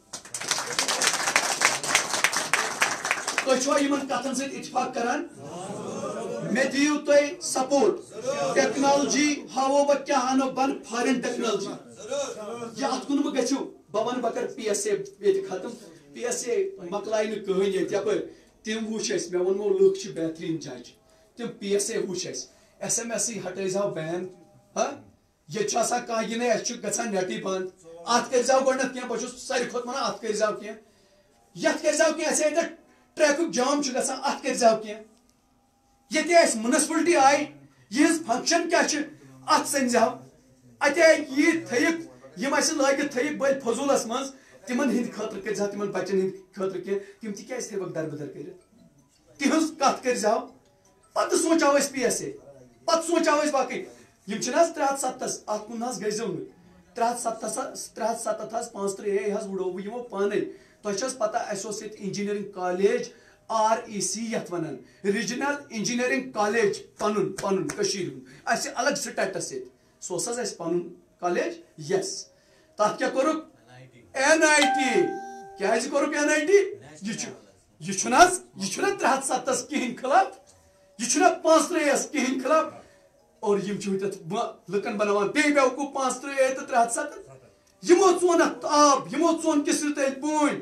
تُہۍ چھُوا یِمن کتھن سۭتۍ اتفاق کران مےٚ دِیِو تُہۍ سپورٹ ٹیکنالوجی ہاوو بہٕ کیٛاہ انو بن فارین ٹیکنالوجی یہِ اتھ کُن بہٕ گژھِو بہٕ ونہٕ بہٕ کرٕ پی ایس اے ییٚتہِ ختم پی ایس اے مۄکلایہِ نہٕ کٕہٕنۍ ییٚتہِ یپٲرۍ تِم وٕچھ اسہِ مےٚ ووٚنمو لُکھ چھِ بہتریٖن جج تِم پی ایس اے وٕچھ اسہِ ایس ایم ایس سی ہٹٲیزیو بین ہا ییٚتہِ چھُ آسان کانٛہہ یہِ نَے اسہِ چھُ گژھان نیٹٕے بنٛد اتھ کٔرزیو گۄڈٕنیتھ کینٛہہ بہٕ چھُس ساروی کھۄتہٕ ونان اتھ کٔرزیو کینٛہہ یتھ کٔرزیو کینٛہہ اسہِ ییٚتٮ۪تھ ٹریفک جام چھُ گژھان اتھ کٔرزیو کینٛہہ ییٚتہِ اسہِ منسپلٹی آیہِ یِہنٛز فنکشن کیٛاہ چھِ اتھ ژٔنزیو اتہِ آیہِ ییٖتۍ تھٲیِکھ یِم اسہِ لٲگِتھ تھٲیِکھ بٔلۍ فضوٗلس منٛز تِمن ہٕنٛدِ خٲطرٕ کٔرزیو تِمن بچن ہٕنٛدِ خٲطرٕ کینٛہہ تِم تہِ کیٛازِ تھٲیوکھ دربٕدر کٔرِتھ تِہنٛز کتھ کٔرزیو پتہٕ سونٛچاو أسۍ پی ایس اے پتہٕ سونٛچاو أسۍ باقٕے یِم چھِنہٕ حظ ترٛےٚ ہتھ ستتھس اتھ کُن حظ گٔژھۍزیو نہٕ ترٛےٚ ہتھ ستتھس ترٛےٚ ہتھ ستتھ حظ پانٛژھ تٕرٛہ اے حظ وُڈو بہٕ یِمو پانے تۄہہِ چھِ حظ پتہ اسہِ اوس ییٚتہِ انجیٖنرنگ کالیج آر ای سی یتھ ونان ریجنل انجیٖنرنگ کالیج پنُن پنُن کٔشیٖرِ ہُنٛد اسہِ الگ سٹیٹس ییٚتہِ سُہ اوس حظ اسہِ پنُن کالیج یس تتھ کیٛاہ کوٚرُکھ این آی ٹی کیٛازِ کوٚرُکھ این آی ٹی یہِ چھُ یہِ چھُنہٕ حظ یہِ چھُنہ ترٛےٚ ہتھ ستتھس کِہینۍ خلاف یہِ چھُنہ پانٛژھ تٕرٛہ یس کِہینۍ خلاف اور یِم چھِ وٕنکٮ۪ن لُکن بناوان بیٚیہِ بیوقوٗف پانٛژھ تٕرٛہ اے تہٕ ترٛےٚ ہتھ ستتھ یِمو ژون اتھ آب یِمو ژون کِسرِ تٔلۍ بوٗنۍ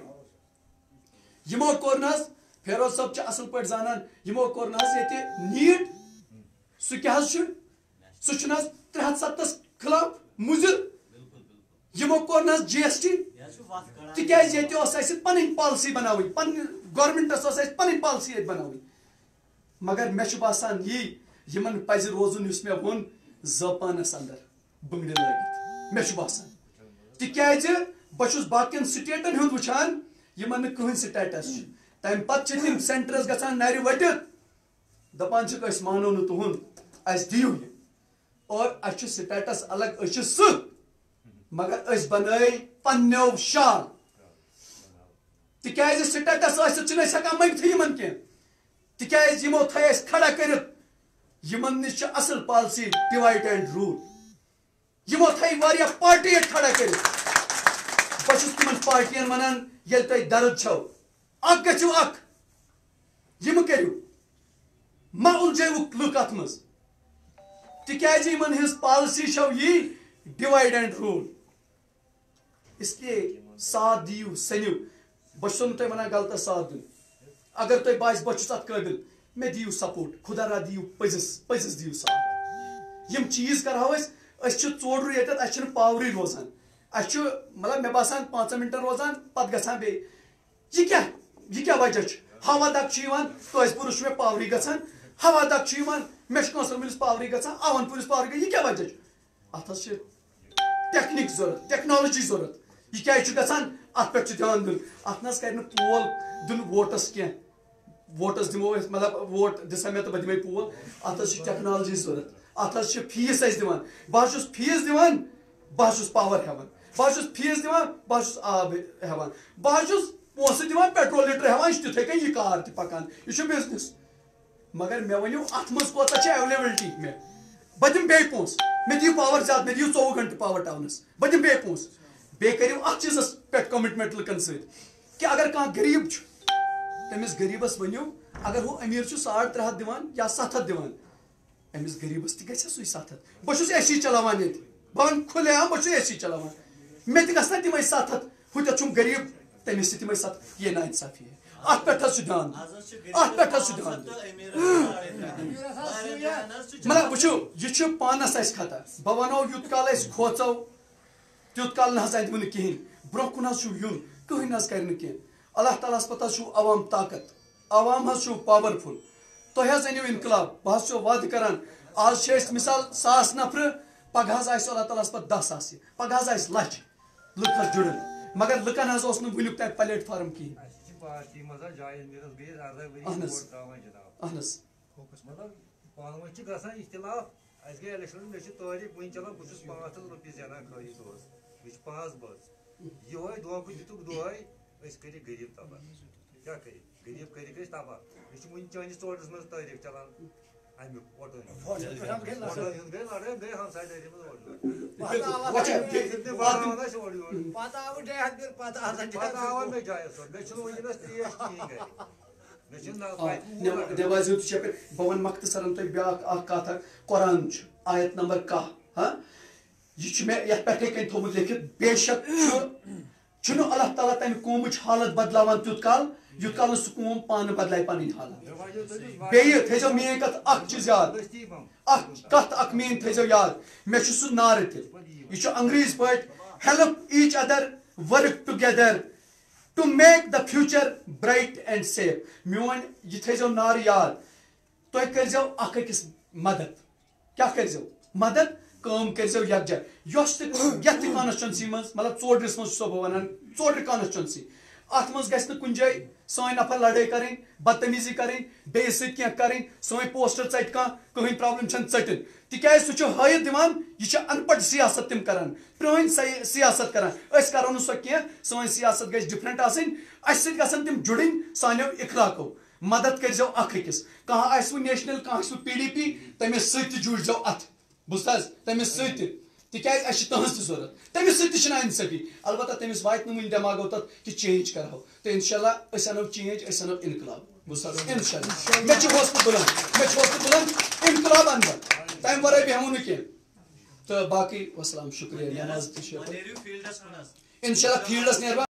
یِمو کوٚر نہٕ حظ فیروز صٲب چھِ اصل پٲٹھۍ زانان یِمو کوٚر نہٕ حظ ییٚتہِ نیٖٹ سُہ کیٛاہ حظ چھُ سُہ چھُنہٕ حظ ترٛےٚ ہتھ ستتھس خلاف مُضِر یِمو کوٚر نہٕ حظ جی ایس ٹی تِکیٛازِ ییٚتہِ اوس اسہِ پنٕنۍ پالسی بناوٕنۍ پننہِ گورمنٹس ٲس اسہِ پنٕنۍ پالسی ییٚتہِ بناوٕنۍ مگر مےٚ چھُ باسان یی یِمن پزِ روزُن یُس مےٚ ووٚن زٲپانس اندر بٕنٛگرِ لٲگِتھ مےٚ چھُ باسان تِکیٛازِ بہٕ چھُس باقین سٹیٹن ہُنٛد وٕچھان یِمن نہٕ کٕہٕنۍ سٹیٹس چھُ تمہِ پتہٕ چھِ تِم سینٹرس گژھان نرِ ؤٹِتھ دپان چھِکھ أسۍ مانو نہٕ تُہُنٛد اسہِ دِیِو یہِ اور اسہِ چھُ سٹیٹس الگ أسۍ چھِ سُہ مگر أسۍ بنٲے پننیو شال تِکیٛازِ سٹیٹس ٲسِتھ چھِنہٕ أسۍ ہٮ۪کان مٔنگتھٕے یِمن کینٛہہ تِکیٛازِ یِمو تھٲے أسۍ کھڑا کٔرِتھ یِمن نِش چھِ اصل پالسی ڈِوایڈ اینڈ روٗل یِمو تھٲے واریاہ پارٹی ییٚتہِ کھڑا کٔرِتھ بہٕ چھُس تِمن پارٹین ونان ییٚلہِ تۄہہِ درد چھو اک گژھِو اک یم کٔرِو ما الجھٲیوُکھ لُکھ اتھ منٛز تِکیازِ یِمن ہٕنٛز پالسی چھو یی ڈِوایڈ اینڈ روٗل اس لیے ساتھ دِیِو سٔنِو بہٕ چھُسو نہٕ تۄہہِ وَنان غلطس ساتھ دیُن اگر تۄہہِ باسہِ بہٕ چھُس اتھ قٲبِل مےٚ دِیِو سپورٹ خدا را دِیِو پٔزِس پٔزِس دِیِو ساتھ یم چیٖز کرہو أسۍ أسۍ چھِ ژوٚڈرٕ ییٚتٮ۪تھ اَسہِ چھُنہٕ پاورٕے روزان اَسہِ چھُ مطلب مےٚ باسان پانٛژن مِنٹن روزان پتہٕ گژھان بیٚیہِ یہِ کیٛاہ یہِ کیٛاہ وجہ چھُ ہوا دگ چھُ یِوان کٲسۍ پوٗرس چھُ مےٚ پاورٕے گژھان ہوا دگ چھُ یِوان مےٚ چھُ کٲنٛسر مٲلِس پاورٕے گژھان اون پوٗرِس پاورٕے گژھان یہِ کیٛاہ وجہ چھُ اتھ حظ چھِ ٹیکنیک ضروٗرت ٹیکنالوجی ضروٗرت یہِ کیٛازِ چھُ گژھان اتھ پٮ۪ٹھ چھُ دھیان دیُن اتھ نہ حظ کرِ نہٕ پول دیُن ووٹس کینٛہہ ووٹس دِمو أسۍ مطلب ووٹ دِسا مےٚ تہٕ بہٕ دِمے پول اتھ حظ چھِ ٹیکنالوجی ضروٗرت اتھ حظ چھِ فیٖس أسۍ دِوان بہٕ حظ چھُس فیٖس دِوان بہٕ حظ چھُس پاور ہٮ۪وان بہٕ حظ چھُس فیٖس دِوان بہٕ حظ چھُس آب ہٮ۪وان بہٕ حظ چھُس پونٛسہٕ دِوان پیٹرول لیٖٹر ہٮ۪وان یہِ چھُ تِتھٕے کٔنۍ یہِ کار تہِ پکان یہِ چھُ بِزنس مگر مےٚ ؤنِو اتھ منٛز کوٗتاہ چھِ ایویلیبلٹی مےٚ بہٕ دِمہٕ بیٚیہِ پونٛسہٕ مےٚ دِیِو پاور زیادٕ مےٚ دِیِو ژوٚوُہ گنٹہٕ پاور ٹاونس بہٕ دِمہٕ بیٚیہِ پونٛسہٕ بیٚیہِ کٔرِو اتھ چیٖزس پٮ۪ٹھ کمٹمنٹ لُکن سۭتۍ کہِ اگر کانٛہہ غریٖب چھُ تٔمِس غریٖبس ؤنِو اگر ہُہ أمیٖر چھُ ساڑ ترٛےٚ ہتھ دِوان یا ستھ ہتھ دِوان أمِس غریٖبس تہِ گژھِ سُے ستھ ہتھ بہٕ چھُس اے سی چلاوان ییٚتہِ بہٕ ونہٕ کھُلے عام بہٕ چھُس اے سی چلاوان مےٚ تہِ گژھِ نا تِمے ستھ ہتھ ہُتٮ۪تھ چھُم غریٖب تٔمِس تہِ تِمے ستھ یہِ نا انصافی ہے اتھ پٮ۪ٹھ حظ چھُ دھیان اتھ پٮ۪ٹھ حظ چھُ دھیان مطلب وٕچھِو یہِ چھُ پانس اسہِ خطا بہٕ ونو یوٗت کال أسۍ کھوژو تیوٗت کال نہ حظ اندِوٕ نہٕ کِہینۍ برونٛہہ کُن حظ چھُ یُن کٕہٕنۍ حظ کرِ نہٕ کینٛہہ اللہ تعالیٰ ہس پتہٕ حظ چھُو عوام طاقت عوام حظ چھُو پاورفُل تُہۍ حظ أنِو انقلاب بہٕ حظ چھُسو وعدٕ کران آز چھِ أسۍ مِثال ساس نفرٕ پگہہ حظ آسہِ اللہ تعالیٰ ہس پتہٕ دہ ساس پگہہ حظ آسہِ لچھ لُکھ حظ جُڑن مگر لُکن حظ اوس نہٕ وُنیُک تام پلیٹ فارم کِہینۍ اہن حظ اہن حظ مطلب پانہٕ ؤنۍ چھِ گژھان اختِلاف اَسہِ گٔے الیکشن مےٚ چھِ تٲریٖخ وٕنہِ چلان بہٕ چھُس پانٛژھ ہتھ رۄپیہِ زینان خٲلی دۄہس مےٚ چھِ پانٛژھ بٲژ یِہوے دھوکہٕ دِتُکھ دۄہے أسۍ کٔرِکھ غریٖب تباہ کیٛاہ کٔرِکھ غریٖب کٔرِکھ أسۍ تباہ مےٚ چھِ وٕنہِ چٲنِس ژوٹس منٛز تٲریٖخ چلان امیُک ووٹن ہُنٛد گٔے لڑٲے گٔے ہمساے دٲری منٛز بناوان ٲسۍ اورٕ یورٕ پتہٕ آو مےٚ جایس سۄ مےٚ چھُنہٕ وٕنکیٚنس تریش کِہینۍ گرِ مےٚ چھُنہٕ نوازیو تہِ چھِ یپٲرۍ بہٕ ونہٕ مختصرن تۄہہِ بیاکھ اکھ کتھ اکھ قرآن چھُ آیت نمبر کاہ ہاں یہِ چھُ مےٚ یتھ پٮ۪ٹھٕے کٔنۍ تھوٚمُت لیکھِتھ بے شک چھُ چھُنہٕ اللہ تعالیٰ تمہِ قومٕچ حالت بدلاوان تیوٗت کال یوٗت کال نہٕ سُہ قوم پانہٕ بدلایہِ پنٕنۍ حالت بیٚیہِ تھٲیزیو میٲنۍ کتھ اکھ چیٖز یاد اکھ کتھ اکھ میٲنۍ تھٲیزیو یاد مےٚ چھُ سُہ نعرٕ تہِ یہِ چھُ انگریٖزۍ پٲٹھۍ help each other work together to make the future bright and safe میون یہِ تھٲیزیو نعرٕ یاد تُہۍ کٔرزیو اکھ أکِس مدد کیٛاہ کٔرزیو مدد کٲم کٔرزیو یکجا یۄس تہِ یتھ تہِ کانسچُونسی منٛز مطلب ژوٚڈرِس منٛز چھُسو بہٕ ونان ژوٚڈرِ کانسچُونسی اتھ منٛز گژھِ نہٕ کُنہِ جایہِ سٲنۍ نفر لڑٲے کرٕنۍ بدتمیٖزی کرٕنۍ بیٚیِس سۭتۍ کینٛہہ کرٕنۍ سٲنۍ پوسٹر ژٹہِ کانٛہہ کٕہٕنۍ پرابلم چھنہٕ ژٔٹِنۍ تِکیازِ سُہ چھُ ہٲیِتھ دِوان یہِ چھِ ان پڑھ سیاست تِم کران پرٲنۍ سیاست کران أسۍ کرو نہٕ سۄ کینٛہہ سٲنۍ سیاست گژھِ ڈفرنٹ آسٕنۍ اسہِ سۭتۍ گژھن تِم جُڑٕنۍ سانیو اخلاقو مدد کٔرزیو اکھ أکِس کانٛہہ آسہِ وۄنۍ نیشنل کانٛہہ آسہِ وۄنۍ پی ڈی پی تٔمِس سۭتۍ تہِ جُڑزیو اتھ بوٗزتھٕ حظ تٔمِس سۭتۍ تہِ تِکیازِ اسہِ چھِ تٕہٕنٛز تہِ ضروٗرت تٔمِس سۭتۍ تہِ چھِنہٕ انصٲفی البتہ تٔمِس واتہِ نہٕ وُنہِ دٮ۪ماغو تتھ کہِ چینج کرہو تہٕ انشاء اللہ أسۍ انو چینج أسۍ انو انقلاب بوٗزتھٕ حظ انشاء اللہ مےٚ چھِ حوصلہٕ بلند مےٚ چھِ حوصلہٕ بلند انقلاب انہٕ بہٕ تمہِ ورٲے بیٚہمو نہٕ کینٛہہ تہٕ باقٕے وسلام شُکریہ نماز تہِ چھِ انشاء اللہ فیٖلڈس نیرٕ بہٕ